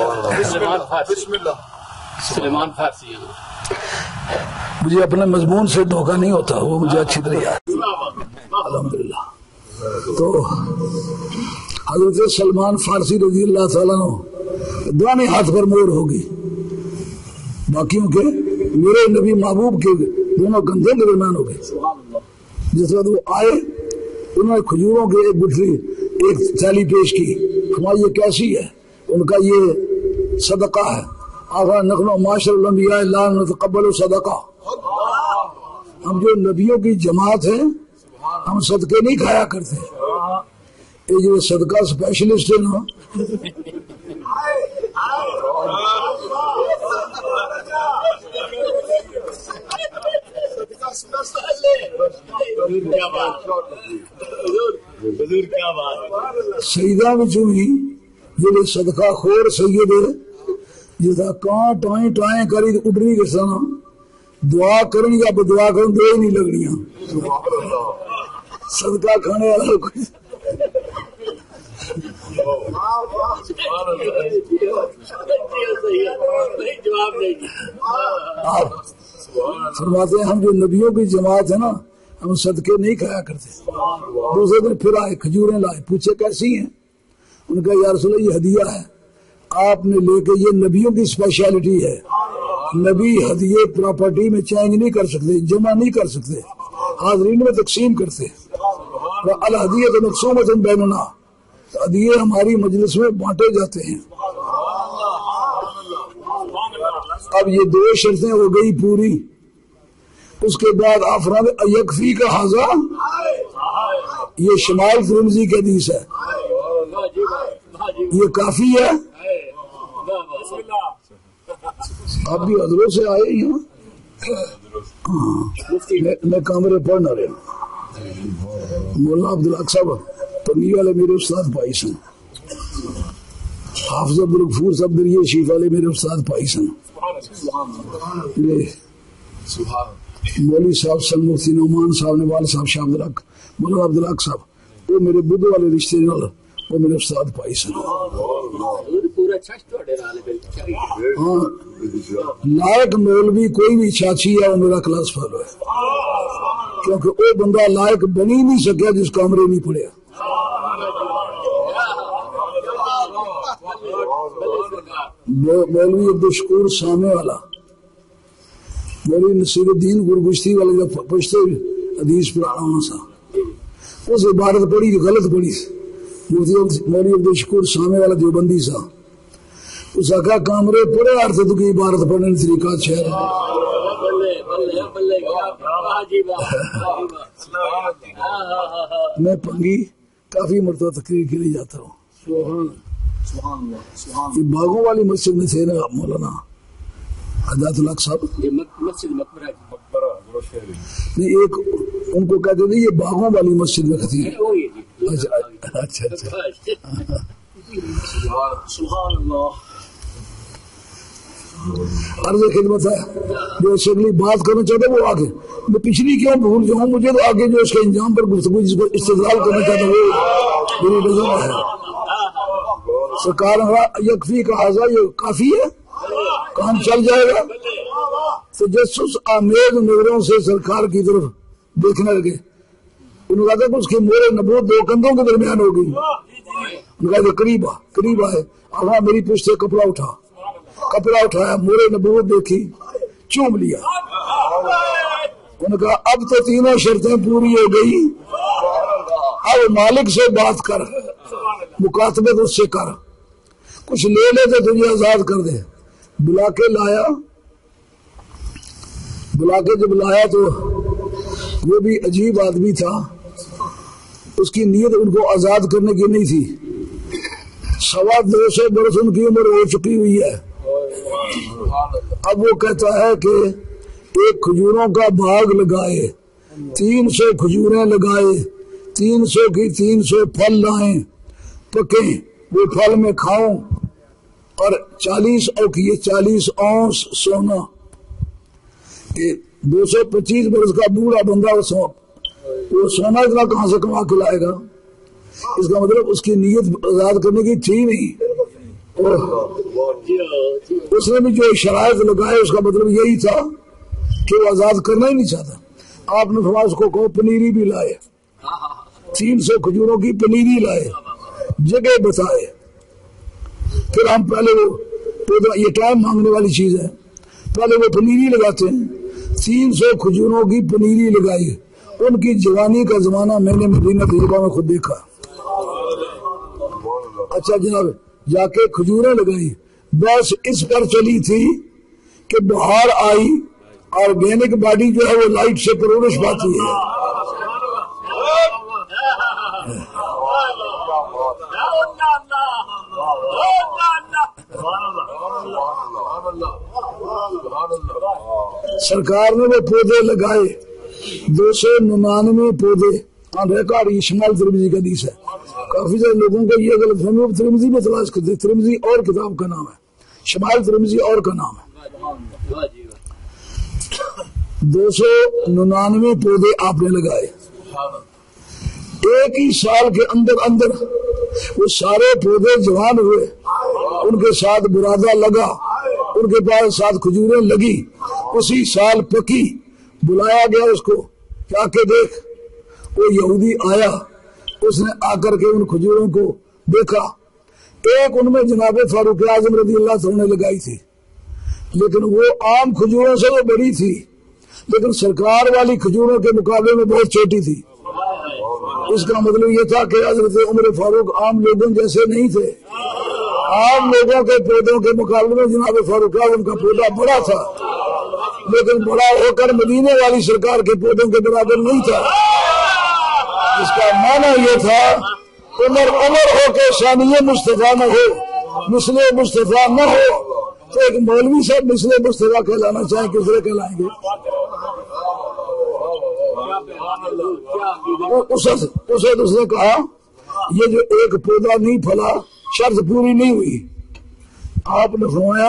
S5: سلیمان فارسی
S2: مجھے اپنے مضمون سے دھوکہ نہیں ہوتا، وہ مجھے اچھی طرح یاد ہے الحمدللہ. تو حضرت سلمان فارسی رضی اللہ تعالیٰ عنہ دانے ہاتھ پر مور ہوگی، باقیوں کے میرے نبی محبوب کے دونوں کندھوں کے درمیان ہو گئے. جس وقت وہ آئے انہوں نے کھجوروں کے ایک گٹھلی ایک تھیلی پیش کی، ہماری یہ کیسی ہے؟ ان کا یہ صدقہ ہے. آقا نحن معاشر الانبیاء لا نتقبل صدقہ، ہم جو نبیوں کی جماعت ہے ہم صدقے نہیں کھایا کرتے. یہ جو صدقہ اسپیشلسٹ ہے نا، سیدہ بچوں بھی جو صدقہ خور سید ہے جسا کہاں ٹائیں ٹائیں کری اڈری کے سنا دعا کرنی یا بدعا کرن دے نہیں لگنیاں. صدقہ کھانے والا کوئی آپ فرماتے ہیں ہم جو نبیوں کی جماعت ہے نا ہم صدقے نہیں کھایا کرتے. دوسرے دن پھر آئے کھجوریں لائے، پوچھے کیسی ہیں؟ ان کا یا رسول اللہ یہ ہدیہ ہے آپ نے لے کے، یہ نبیوں کی اسپیشلٹی ہے. نبی ہدیے پراپرٹی میں چینج نہیں کر سکتے، جمع نہیں کر سکتے، حاضرین میں تقسیم کرتے. الہدیۃ مقسومۃ بیننا، ہدیے ہماری مجلس میں بانٹے جاتے ہیں. اب یہ 2 شرطیں ہو گئی پوری. اس کے بعد افراد یکفی کا حاضہ، یہ شمال ترمذی کی حدیث ہے، یہ کافی ہے. آپ بھی حضروں سے آئے ہی ہوں. میں کامرے پڑھنا رہا. مولانا عبدالحق صاحب پنی والے میرے استاد بھائی سن، حافظ عبدالغفور صاحب دریے شیف والے میرے استاد بھائی سن. مولوی صاحب سن مفتی نعمان صاحب نے والد صاحب شاہ عبدالحق، مولانا عبدالحق صاحب وہ میرے بدھ والے رشتے نال وہ میرے استاد بھائی سن. ہاں لائق مولوی کوئی بھی چاچی ہے وہ میرا کلاس فیلو ہے، کیونکہ وہ بندہ لائق بنی نہیں سکیا جس کامرے نہیں پڑھیا. مولوی عبدالشکور سامے والا، مولوی نصیر الدین گرگشتی والا جب پوچھتے حدیث پڑھانا سا اس عبارت پڑھی جو غلط پڑھی. مولوی عبدالشکور سامے والا دیوبندی سا، اس کا کامرے پڑے عرصے تو کی عبارت پڑھنے کا طریقہ اچھا ہے. میں پنگی کافی مرتبہ تقریر کے لیے جاتا ہوں. یہ باغوں والی مسجد میں تھے نا مولانا حضرت الحق صاحب، نہیں ایک ان کو کہتے تھے یہ باغوں والی مسجد میں تھی. اچھا اچھا عرض خدمت ہے. جو اس اگلی بات کرنا چاہتا وہ آگے، میں پچھلی کیوں بھول جاؤں، مجھے تو آگے جو اس کے انجام پر گفتگو جس کو استدلال کرنا چاہتا وہ میری نظر ہے. سرکار یکفی کا حاضہ یہ کافی ہے، کام چل جائے گا. تجسس آمیز نظروں سے سرکار کی طرف دیکھنے لگے. انہوں نے کہا کہ اس کی مور نبوت 2 کندھوں کے درمیان ہو گئی. انہوں نے کہا قریب آئے. اب میری پشت سے کپڑا اٹھایا، مور نبوت دیکھی، چوم لیا. انہوں نے کہا اب تو 3 شرطیں پوری ہو گئی، اب مالک سے بات کر، مکاتبت اس سے کر، کچھ لے لے تو تجھے آزاد کر دے. بلا کے جب لایا تو وہ بھی عجیب آدمی تھا. اس کی نیت ان کو آزاد کرنے کی نہیں تھی. 250 برس ان کی عمر ہو چکی ہوئی ہے. اب وہ کہتا ہے کہ ایک کھجوروں کا باغ لگائے، 300 کھجوریں لگائے، 300 کی 300 پھل لائیں، پکیں، وہ پھل میں کھاؤں، اور 40 اوقیے 40 اونس سونا. 225 برس کا بوڑھا بندہ وہ سونا اتنا کہاں سے کما کے لائے گا؟ اس کا مطلب اس کی نیت آزاد کرنے کی تھی نہیں. اس نے بھی جو شرائط لگائے اس کا مطلب یہی تھا کہ وہ آزاد کرنا ہی نہیں چاہتا. آپ نے فرمایا اس کو کہو پنیری بھی لائے، 300 کھجوروں کی پنیری لائے، جگہ بتائے. پھر ہم پہلے وہ یہ ٹائم مانگنے والی چیز ہے، پہلے وہ پنیری لگاتے ہیں. 300 کھجوروں کی پنیری لگائی. ان کی جوانی کا زمانہ میں نے مدینہ طیبہ میں خود دیکھا. اچھا جناب جا کے کھجوریں لگائی، بس اس پر چلی تھی کہ بہار آئی، آرگینک باڈی جو ہے وہ لائٹ سے پرورش پاتی ہے. سرکار نے وہ پودے لگائے، 299 پودے. ریکارڈ یہ شمال ترمذی کا حدیث ہے. کافی سارے لوگوں کو یہ غلط فہمی ترمذی میں تلاش کرتے، ترمذی اور کتاب کا نام ہے، شمال ترمذی اور کا نام ہے. 299 پودے آپ نے لگائے. ایک ہی سال کے اندر وہ سارے پودے جوان ہوئے، ان کے ساتھ برادہ لگا، ان کے پاس ساتھ کھجوریں لگی، اسی سال پکی. بلایا گیا اس کو کیا کہ دیکھ. وہ یہودی آیا، اس نے آ کر کے ان کھجوروں کو دیکھا. ایک ان میں جناب فاروق اعظم رضی اللہ عنہ نے لگائی تھی، لیکن وہ عام کھجوروں سے وہ بڑی تھی، لیکن سرکار والی کھجوروں کے مقابلے میں بہت چھوٹی تھی. اس کا مطلب یہ تھا کہ حضرت عمر فاروق عام لوگوں جیسے نہیں تھے. عام لوگوں کے پودوں کے مقابلے میں جناب فاروق اعظم کا پودا بڑا تھا، لیکن بڑا ہو کر مدینے والی سرکار کے پودوں کے برابر نہیں تھا. اس کا معنی یہ تھا عمر ہو کے ثانی مصطفیٰ نہ ہو، مثل مصطفیٰ نہ ہو، تو ایک مولوی صاحب مثل مصطفیٰ کہلانا چاہیں کس طرح کہلائیں گے؟ اس نے کہا یہ جو ایک پودا نہیں پھلا شرط پوری نہیں ہوئی. آپ نے فرمایا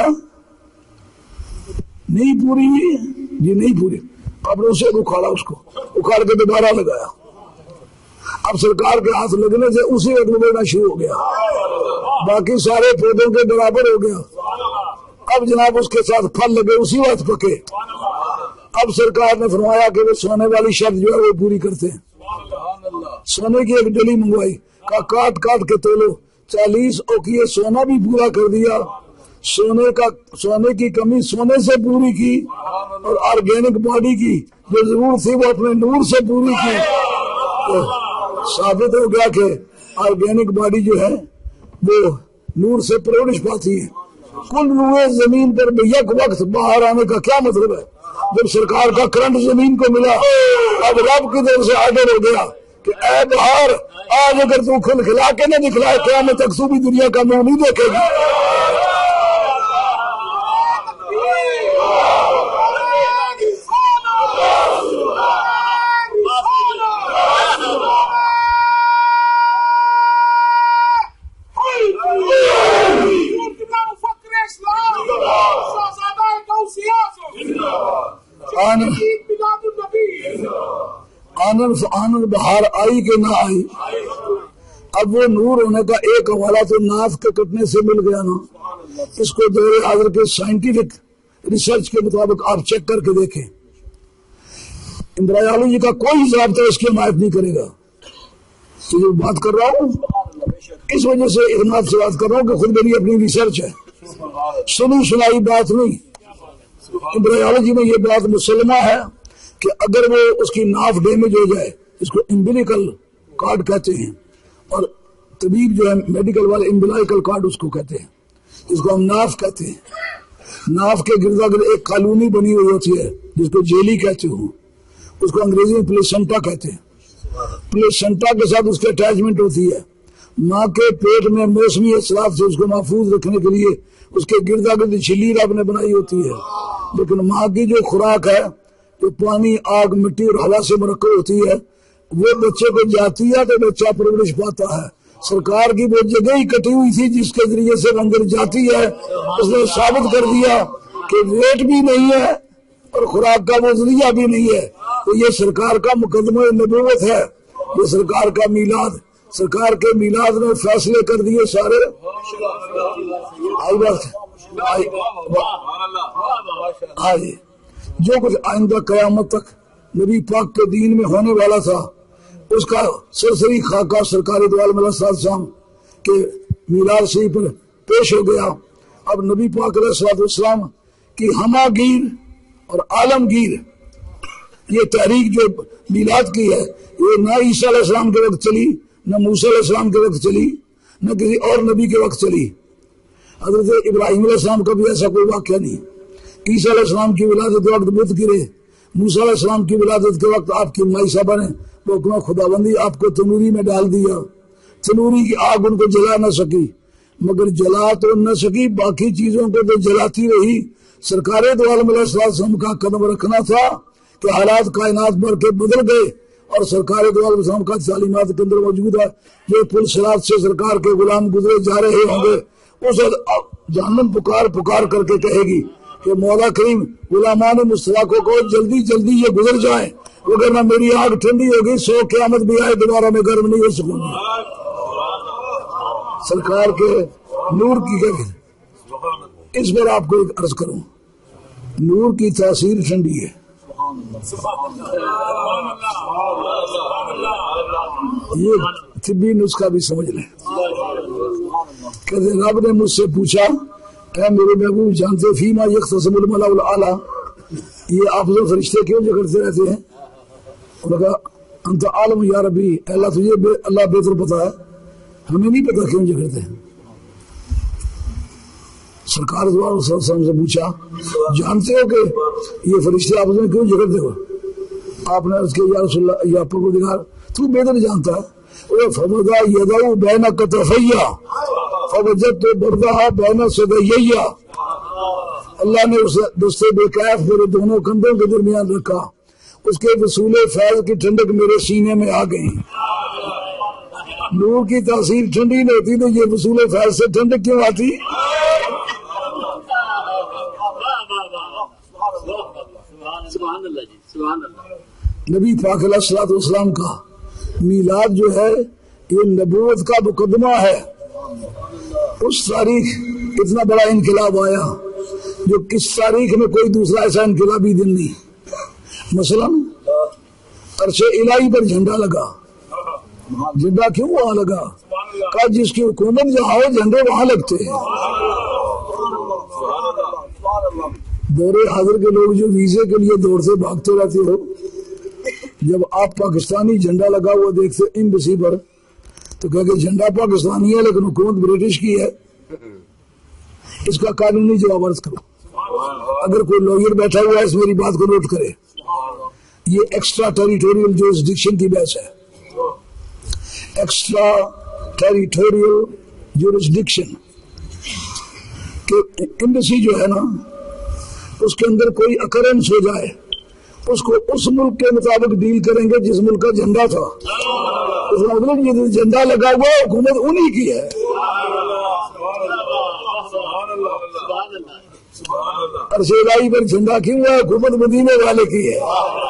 S2: نہیں پوری ہوئی؟ جی نہیں پوری. آپ نے اسے اکھاڑا، اس کو اکھاڑ کے دوبارہ لگایا. اب سرکار کے ہاتھ لگنے سے اسی وقت لگنا شروع ہو گیا، باقی سارے پودوں کے برابر ہو گیا. اب جناب اس کے ساتھ پھل لگے اسی وقت پکے. اب سرکار نے فرمایا کہ وہ سونے والی شرط جو ہے وہ پوری کرتے ہیں. سونے کی ایک ڈلی منگوائی، کہا کاٹ کاٹ کے تولو. 40 اوقیے سونا بھی پورا کر دیا. سونے کی کمی سونے سے پوری کی، اور آرگینک باڈی کی جو ضرورت تھی وہ اپنے نور سے پوری کی. تو ثابت ہو گیا کہ آرگینک باڈی جو ہے وہ نور سے پرورش پاتی ہے. کل روئے زمین پر یک وقت باہر آنے کا کیا مطلب ہے؟ جب سرکار کا کرنٹ زمین کو ملا، اب رب کی طرف سے آرڈر ہو گیا کہ اے بہار آج اگر تو کھل کھلا کے نہ دکھلائے قیامت تک تو بھی دنیا کا نور نہیں دیکھے گی. آنند بہار آئی کہ نہ آئی. اب وہ نور ہونے کا ایک حوالہ تو ناف کے کٹنے سے مل گیا نا. اس کو دور حاضر کے سائنٹیفک ریسرچ کے مطابق آپ چیک کر کے دیکھیں. امبرایالوجی کا کوئی ضابطہ اس کی حمایت نہیں کرے گا. جو بات کر رہا ہوں اس وجہ سے اعتماد سے بات کر رہا ہوں کہ خود میری اپنی ریسرچ ہے، سنی سنائی بات نہیں. امبرایالوجی میں یہ بات مسلمہ ہے کہ اگر وہ اس کی ناف ڈیمیج ہو جائے، اس کو امبلیکل کارڈ کہتے ہیں، اور طبیب جو ہے میڈیکل والے امبلیکل کارڈ اس کو کہتے ہیں، اس کو ہم ناف کہتے ہیں. ناف کے گردا گرد ایک کالونی بنی ہوئی ہوتی ہے جس کو جیلی کہتے ہوں، اس کو انگریزی میں پلیسنٹا کہتے ہیں. پلیسنٹا کے ساتھ اس کی اٹیچمنٹ ہوتی ہے. ماں کے پیٹ میں موسمی اثرات سے اس کو محفوظ رکھنے کے لیے اس کے گردا گرد جھلی رب نے بنائی ہوتی ہے. لیکن ماں کی جو خوراک ہے جو پانی، آگ، مٹی اور ہوا سے مرکب ہوتی ہے وہ بچے کو جاتی ہے تو بچہ پرورش پاتا ہے. سرکار کی وہ جگہ ہی کٹی ہوئی تھی جس کے ذریعے سے اندر جاتی ہے. اس نے ثابت کر دیا کہ ویٹ بھی نہیں ہے اور خوراک کا وہ ذریعہ بھی نہیں ہے. تو یہ سرکار کا مقدمہ نبوت ہے، یہ سرکار کا میلاد. سرکار کے میلاد نے فیصلے کر دیے سارے. جو کچھ آئندہ قیامت تک نبی پاک کے دین میں ہونے والا تھا اس کا سرسری خاکہ سرکار دو عالم علیہ السلام کے میلاد شریف پر پیش ہو گیا. اب نبی پاک علیہ السلام کی ہماگیر اور عالمگیر یہ تحریک جو میلاد کی ہے یہ نہ عیسیٰ علیہ السلام کے وقت چلی، نہ موسیٰ علیہ السلام کے وقت چلی، نہ کسی اور نبی کے وقت چلی. حضرت ابراہیم علیہ السلام کا بھی ایسا کوئی واقعہ نہیں. عیسیٰ علیہ السلام کی ولادت کے وقت بت گرے، موسیٰ علیہ السلام کی ولادت کے وقت آپ کی مائی صاحبہ نے حکم خدا بندی آپ کو تنوری میں ڈال دیا. تنوری کی آگ ان کو جلا نہ سکی، مگر جلا تو نہ سکی باقی چیزوں کو تو جلاتی رہی. سرکار دو عالم علیہ السلام کا قدم رکھنا تھا کہ حالات کائنات بھر کے بدل گئے اور سرکار دو عالم السلام کا تعلیمات کے اندر موجود ہے. جو پل صراط سے سرکار کے غلام گزرے جا رہے ہوں گے اس جہنم پکار کر کے کہے گی کہ مولا کریم غلامان مصطفیٰ کو جلدی جلدی یہ گزر جائیں، وگرنہ میری آگ ٹھنڈی ہوگی، 100 قیامت بھی آئے دوبارہ میں گرم نہیں ہو سکوں گی. سرکار کے نور کی کہتے اس پر آپ کو ایک عرض کروں، نور کی تاثیر ٹھنڈی ہے. یہ طبی نسخہ بھی سمجھ لیں. کہتے رب نے مجھ سے پوچھا اے میرے محبوب جانتے فیما یختصم الملأ الاعلی یہ افضل فرشتے کیوں جھگڑتے رہتے ہیں؟ انہوں نے کہا انت عالم یا ربی، اللہ تجھے اللہ بہتر پتا ہے، ہمیں نہیں پتا کیوں جھگڑتے ہیں۔ سرکار صلی اللہ علیہ وسلم سے پوچھا جانتے ہو کہ یہ فرشتے آپس میں کیوں جھگڑتے ہو؟ آپ نے عرض کیا یا رسول اللہ یا پروردگار تو بہتر جانتا ہے۔ فوضا یدعو بین کتفیہ فوجدت بردھا بین صدیہ، اللہ نے اس دستے بے کیف میرے دونوں کندھوں کے درمیان رکھا، اس کے وصول فیض کی ٹھنڈک میرے سینے میں آ گئی۔ نور کی تاثیر ٹھنڈی نہیں ہوتی تو یہ وصول فیض سے ٹھنڈک کیوں آتی؟
S5: سبحان اللہ جی، سبحان اللہ۔
S2: نبی پاک علیہ الصلوۃ والسلام کا میلاد جو ہے یہ نبوت کا مقدمہ ہے۔ اس تاریخ اتنا بڑا انقلاب آیا جو کس تاریخ میں کوئی دوسرا ایسا انقلابی دن نہیں۔ مثلا عرش الہی پر جھنڈا لگا، جھنڈا کیوں وہاں لگا؟ کہا جس کی حکومت جہاں ہو جھنڈے وہاں لگتے ہیں۔ دور حاضر کے لوگ جو ویزے کے لیے دوڑتے بھاگتے رہتے ہو، جب آپ پاکستانی جھنڈا لگا ہوا دیکھتے ایمبیسی پر تو کہ جھنڈا پاکستانی ہے لیکن حکومت برٹش کی ہے، اس کا قانونی جواب عرض کرو۔ اگر کوئی لوئر بیٹھا ہوا ہے اس میری بات کو نوٹ کرے، یہ ایکسٹرا ٹیریٹوریل جورسڈکشن کی بحث ہے۔ ایکسٹرا ٹیریٹوریل جورسڈکشن کہ ایمبیسی جو ہے نا اس کے اندر کوئی اکرنس ہو جائے اس کو اس ملک کے مطابق ڈیل کریں گے جس ملک کا جھنڈا تھا۔ اس کا مطلب یہ جھنڈا لگا ہوا حکومت انہی کی ہے۔ عرش الہی پر جھنڈا کیوں ہے؟ حکومت مدینے والے کی ہے۔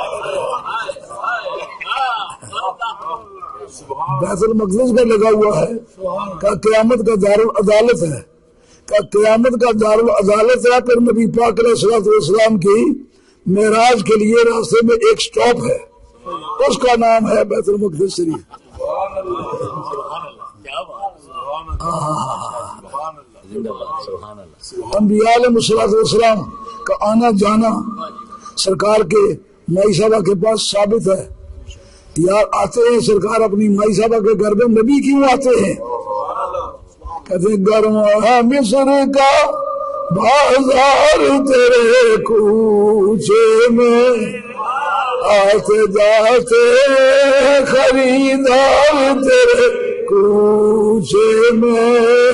S2: بیت المقدس میں لگا ہوا ہے کہ قیامت کا دارالعدالت ہے، کہ قیامت کا دارالعدالت ہے۔ پھر نبی پاک علیہ الصلوۃ والسلام کی معراج کے لیے راستے میں ایک سٹاپ ہے، اس کا نام ہے بیت المقدس شریف۔ انبیاء علیہ الصلوۃ والسلام کا آنا جانا سرکار کے مائی صاحبہ کے پاس ثابت ہے۔ یار آتے ہیں سرکار اپنی مائی صاحبہ کے گھر میں، نبی کیوں آتے ہیں؟ کہتے ہیں گرم ہے مصر کا بازار تیرے کوچے میں، آتے جاتے خریدار تیرے کوچے میں۔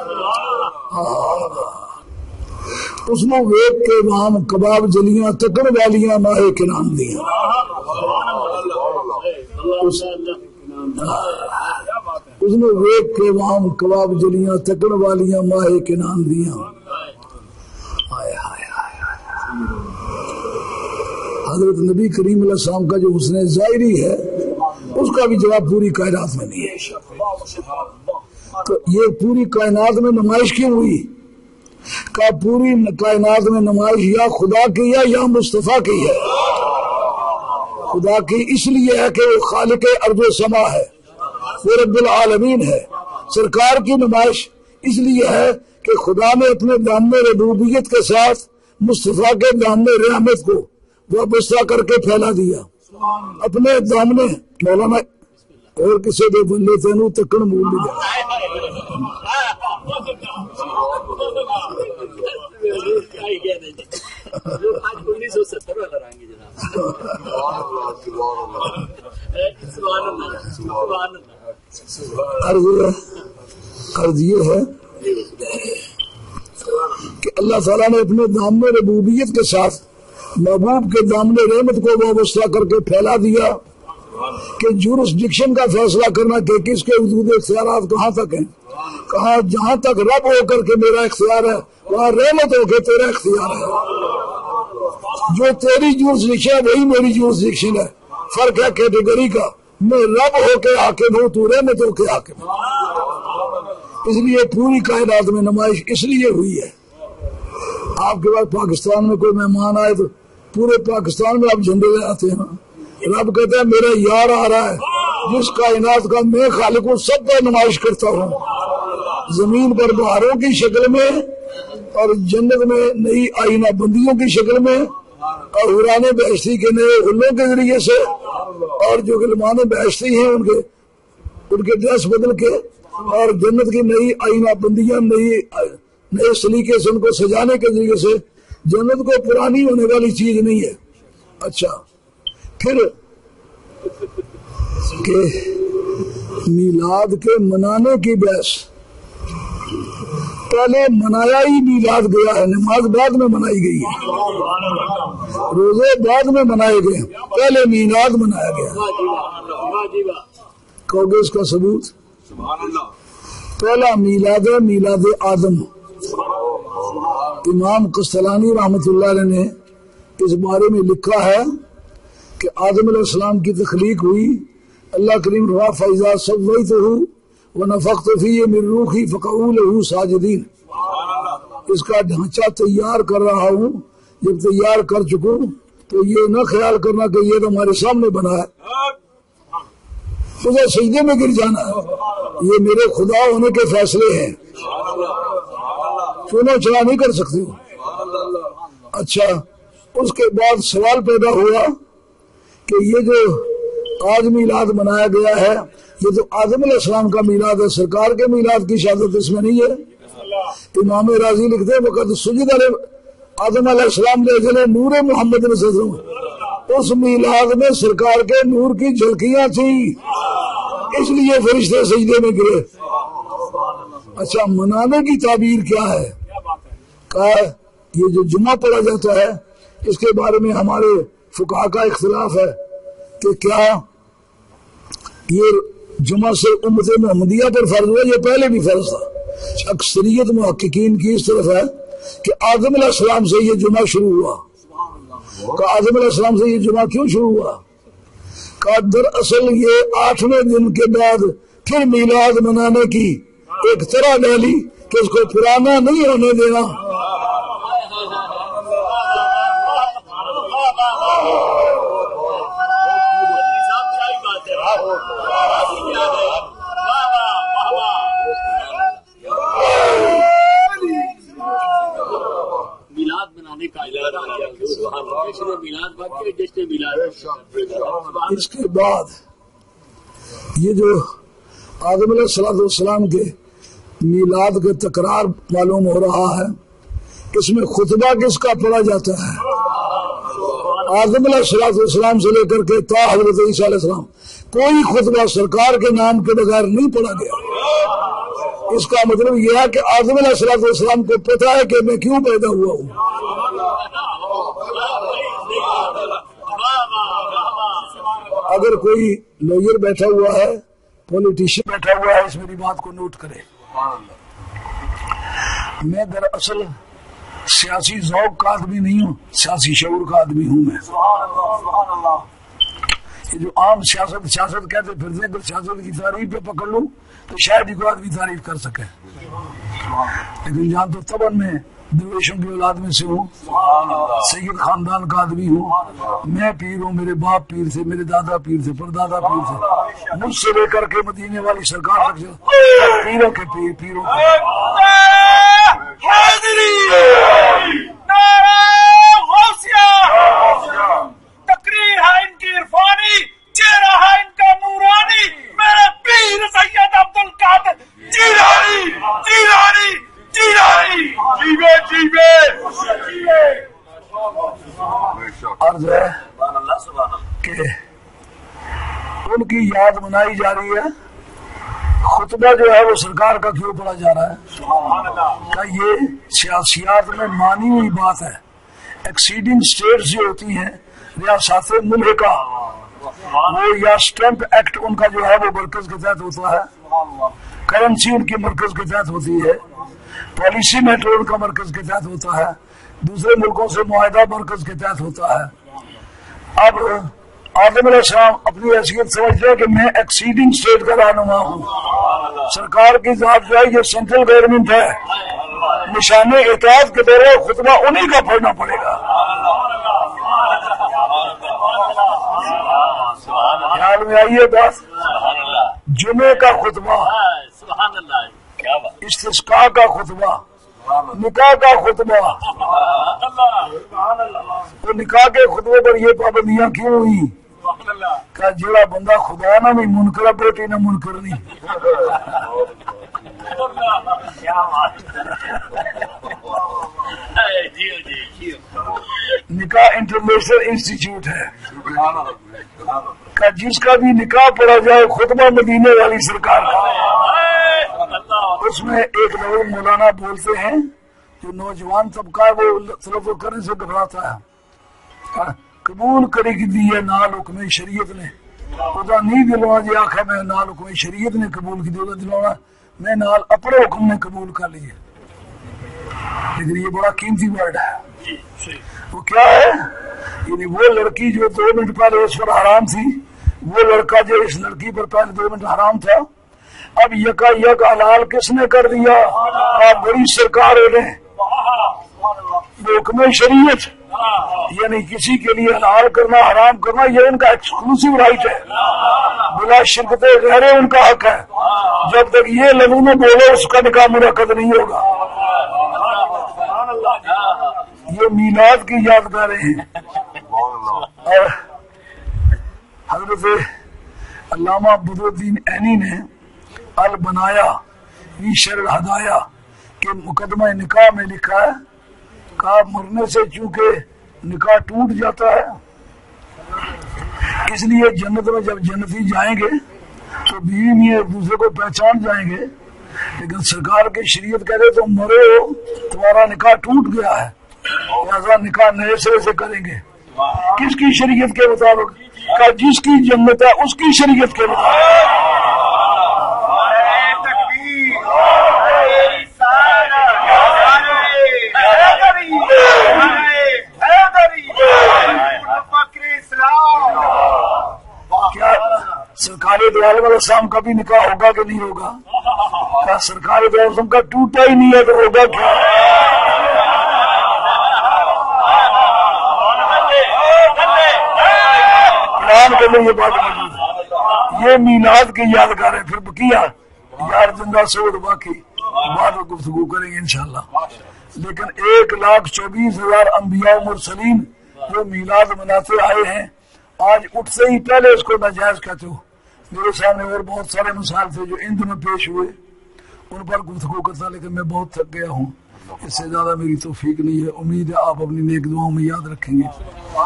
S2: اس نے ویک کے وہاں کباب جلیاں تکڑ والیاں ماہ کنان دیاں۔ اس نے ویک کے وہاں کباب جلیاں تکڑ والیاں ماہ کنان دیاں۔ حضرت نبی کریم علیہ السلام کا جو حسن ظاہری ہے اس کا بھی جواب پوری کائنات میں نہیں ہے۔ تو یہ پوری کائنات میں نمائش کیوں ہوئی؟ کہ پوری کائنات میں نمائش یا خدا کی ہے یا مصطفیٰ کی ہے۔ خدا کی اس لیے ہے کہ وہ خالق ارض و سما ہے، وہ رب العالمین ہے۔ سرکار کی نمائش اس لیے ہے کہ خدا نے اپنے دامن ربوبیت کے ساتھ مصطفیٰ کے دامن رحمت کو وابستہ کر کے پھیلا دیا۔ اپنے دامن مولانا اور کسی دے بندے تینوں تکڑ مول لے عرض یہ ہے کہ اللہ تعالیٰ نے اپنے دامن ربوبیت کے ساتھ محبوب کے دامن رحمت کو وابستہ کر کے پھیلا دیا کہ جورسڈکشن کا فیصلہ کرنا کہ کس کے حدود اختیارات کہاں تک ہیں، کہاں جہاں تک رب ہو کر کے میرا اختیار ہے وہاں رحمت ہو کے تیرا اختیار ہے۔ جو تیری جورسڈکشن ہے وہی میری جورسڈکشن ہے، فرق ہے کیٹیگری کا۔ میں رب ہو کے حاکم ہوں، تو رحمت ہو کے حاکم ہے۔ اس لیے پوری کائنات میں نمائش اس لیے ہوئی ہے۔ آپ کے بعد پاکستان میں کوئی مہمان آئے تو پورے پاکستان میں آپ جھنڈے لے آتے ہیں۔ رب کہتا ہے میرا یار آ رہا ہے جس کائنات کا میں خالق ہوں، سب پر نمائش کرتا ہوں، زمین پر بہاروں کی شکل میں اور جنت میں نئی آئینہ بندیوں کی شکل میں اور حوران بہشتی کے نئے غلوں کے ذریعے سے اور جو غلمان بیشتی ہیں ان کے ڈریس بدل کے اور جنت کی نئی آئینہ بندیاں نئے سلیقے سے ان کو سجانے کے ذریعے سے جنت کو پرانی ہونے والی چیز نہیں ہے. اچھا پھر کہ میلاد کے منانے کی بحث پہلے منایا ہی میلاد گیا ہے، نماز بعد میں منائی گئی ہے، روزے بعد میں منائے گئے، پہلے میلاد منایا گیا. کہو گے اس کا ثبوت؟ پہلا میلاد ہے میلاد آدم. امام قسطلانی رحمۃ اللہ علیہ نے اس بارے میں لکھا ہے کہ آدم علیہ السلام کی تخلیق ہوئی، اللہ کریم روا فیضا سویتہ ونفخت فیہ من روحی فقعوا لہ ساجدین. اس کا ڈھانچہ تیار کر رہا ہوں، جب تیار کر چکوں تو یہ نہ خیال کرنا کہ یہ تو ہمارے سامنے بنا ہے، مجھے سجدے میں گر جانا ہے. یہ میرے خدا ہونے کے فیصلے ہیں، چونا چلا نہیں کر سکتے ہو. اچھا اس کے بعد سوال پیدا ہوا کہ یہ جو آج میلاد منایا گیا ہے یہ تو آدم علیہ السلام کا میلاد ہے، سرکار کے میلاد کی شہادت اس میں نہیں ہے. امام راضی لکھتے ہیں وقت سجد علیہ آدم علیہ السلام نے جنہیں نور محمد صلی اللہ علیہ وسلم، اس میلاد میں سرکار کے نور کی جھلکیاں تھیں، اس لیے فرشتے سجدے میں گرے. اچھا منانے کی تعبیر کیا ہے؟ کہا یہ جو جمعہ پڑھا جاتا ہے اس کے بارے میں ہمارے فقہا کا اختلاف ہے کہ کیا یہ جمعہ سے امت محمدیہ پر فرض ہوا، یہ پہلے بھی فرض تھا. اکثریت محققین کی اس طرف ہے کہ آدم علیہ السلام سے یہ جمعہ شروع ہوا. کہ آدم علیہ السلام سے یہ جمعہ کیوں شروع ہوا؟ کہ دراصل یہ 8ویں دن کے بعد پھر میلاد منانے کی ایک طرح ڈالی کہ اس کو پرانا نہیں ہونے دینا. اس کے بعد یہ جو آدم علیہ السلام کے میلاد کے تکرار معلوم ہو رہا ہے، اس میں خطبہ کس کا پڑھا جاتا ہے؟ آدم علیہ السلام سے لے کر کے تا حضرت عیسیٰ علیہ السلام کوئی خطبہ سرکار کے نام کے بغیر نہیں پڑھا گیا. اس کا مطلب یہ ہے کہ آدم علیہ السلام کو پتا ہے کہ میں کیوں پیدا ہوا ہوں. اگر کوئی لوئر بیٹھا ہوا ہے، پولیٹیشین بیٹھا ہوا ہے، اس میری بات کو نوٹ کرے. میں دراصل سیاسی ذوق کا آدمی نہیں ہوں، سیاسی شعور کا آدمی ہوں. میں یہ جو عام سیاست کہتے پھرتے ہیں، سیاست کی تعریف پہ پکڑ لوں تو شاید ہی کوئی آدمی تعریف کر سکے، لیکن جہاں تو طبعاً میں درویشوں کی اولاد میں سے ہوں، سید خاندان کا آدمی ہوں. میں پیر ہوں، میرے باپ پیر تھے، میرے دادا پیر تھے، پردادا پیر تھے، مجھ سے لے کر کے مدینے والی سرکار تک پیروں کے پیروں کے.
S6: تقریر ہے ان کی عرفانی، چہرہ ہے ان کا نورانی، میرے پیر سید عبد القادر جیلانی جیلانی جیلانی جیوے جیوے.
S2: عرض ہے کہ ان کی یاد منائی جا رہی ہے. خطبہ جو ہے وہ سرکار کا کیوں پڑھا جا رہا ہے؟ کہ یہ سیاسیات میں مانی ہوئی بات ہے. ایکسیڈنگ اسٹیٹس جو ہوتی ہیں ریاست ملحقہ، وہ یا اسٹیمپ ایکٹ ان کا جو ہے وہ مرکز کے تحت ہوتا ہے، کرنسی ان کی مرکز کے تحت ہوتی ہے، پالیسی میٹر ان کا مرکز کے تحت ہوتا ہے، دوسرے ملکوں سے معاہدہ مرکز کے تحت ہوتا ہے. اب آدم علیہ السلام اپنی حیثیت سمجھتے ہیں کہ میں ایکسیڈنگ اسٹیٹ کا رہنما ہوں. سرکار کی ذات جو ہے یہ سینٹرل گورنمنٹ ہے، نشان اطاعت کے دوران خطبہ انہی کا پڑھنا پڑے گا. خیال میں آئیے بات. جمعے کا خطبہ، استسقاء کا خطبہ، نکاح کا خطبہ. تو نکاح کے خطبے پر یہ پابندیاں کیوں ہوئی؟ کہ جڑا بندہ خدا نہ بھی منکر بیٹی نہ منکر نہیں. نکاح انٹرنیشنل انسٹیٹیوٹ ہے کہ جس کا بھی نکاح پڑھا جائے خطبہ مدینے والی سرکار کا. اس میں ایک لوگ مولانا بولتے ہیں جو نوجوان طبقہ ہے وہ تلفظ کرنے سے گھبراتا ہے. قبول کری دی ہے نال حکم شریعت نے خدا نہیں دلوانا جی آخا میں نال حکم شریعت نے قبول کی دلوانا میں نال اپنے حکم نے قبول کر لیے. لیکن یہ بڑا قیمتی ورڈ ہے. وہ کیا ہے؟ یعنی وہ لڑکی جو 2 منٹ پہلے اس پر حرام تھی وہ لڑکا جو اس لڑکی پر پہلے 2 منٹ حرام تھا اب یکا یک حلال کس نے کر دیا؟ آپ بڑی سرکار ہو رہے حکم شریعت یعنی کسی کے لیے حلال کرنا حرام کرنا یہ ان کا ایکسکلوسیو رائٹ ہے بلا شرکت غیر ان کا حق ہے. جب تک یہ لفظ میں بولے اس کا نکاح منعقد نہیں ہوگا. یہ میلاد کی یادگاریں ہیں. اور حضرت علامہ بدرالدین عینی نے البنایا فی شرح الہدایا کے مقدمہ نکاح میں لکھا ہے کہ مرنے سے چونکہ نکاح ٹوٹ جاتا ہے اس لیے جنت میں جب جنتی جائیں گے تو بیوی میں ایک دوسرے کو پہچان جائیں گے. لیکن سرکار کی شریعت کہتے تم مرے ہو تمہارا نکاح ٹوٹ گیا ہے لہذا نکاح نئے سرے سے کریں گے. کس کی شریعت کے مطابق؟ کہ جس کی جنت ہے اس کی شریعت کے مطابق. کیا سرکار دو عالم علیہ السلام کا بھی نکاح ہوگا کہ نہیں ہوگا؟ کیا سرکار دو عالم السلام کا ٹوٹا ہی نہیں ہے تو ہوگا کیا؟ قرآن کے لیے یہ بات موجود ہے. یہ میلاد کی یادگار ہے. پھر بقیہ یار زندہ سعود باقی بعد میں گفتگو کریں گے انشاءاللہ. لیکن 1,24,000 انبیاء و مرسلین جو میلاد مناتے آئے ہیں آج اٹھتے ہی پہلے اس کو ناجائز کہتے ہو. میرے سامنے اور بہت سارے مثال تھے جو ان دنوں پیش ہوئے ان پر گفتگو کرتا لیکن میں بہت تھک گیا ہوں. اس سے زیادہ میری توفیق نہیں ہے. امید ہے آپ اپنی نیک دعاؤں میں یاد رکھیں گے.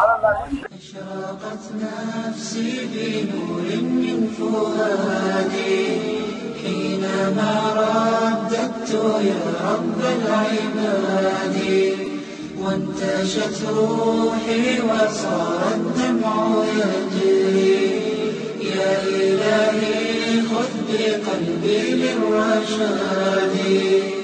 S1: اشرقت نفسي بنور من فؤادي حينما رددت يا رب العباد وانتشت روحي وصار الدمع يجري يا إلهي خذ بقلبي للرشاد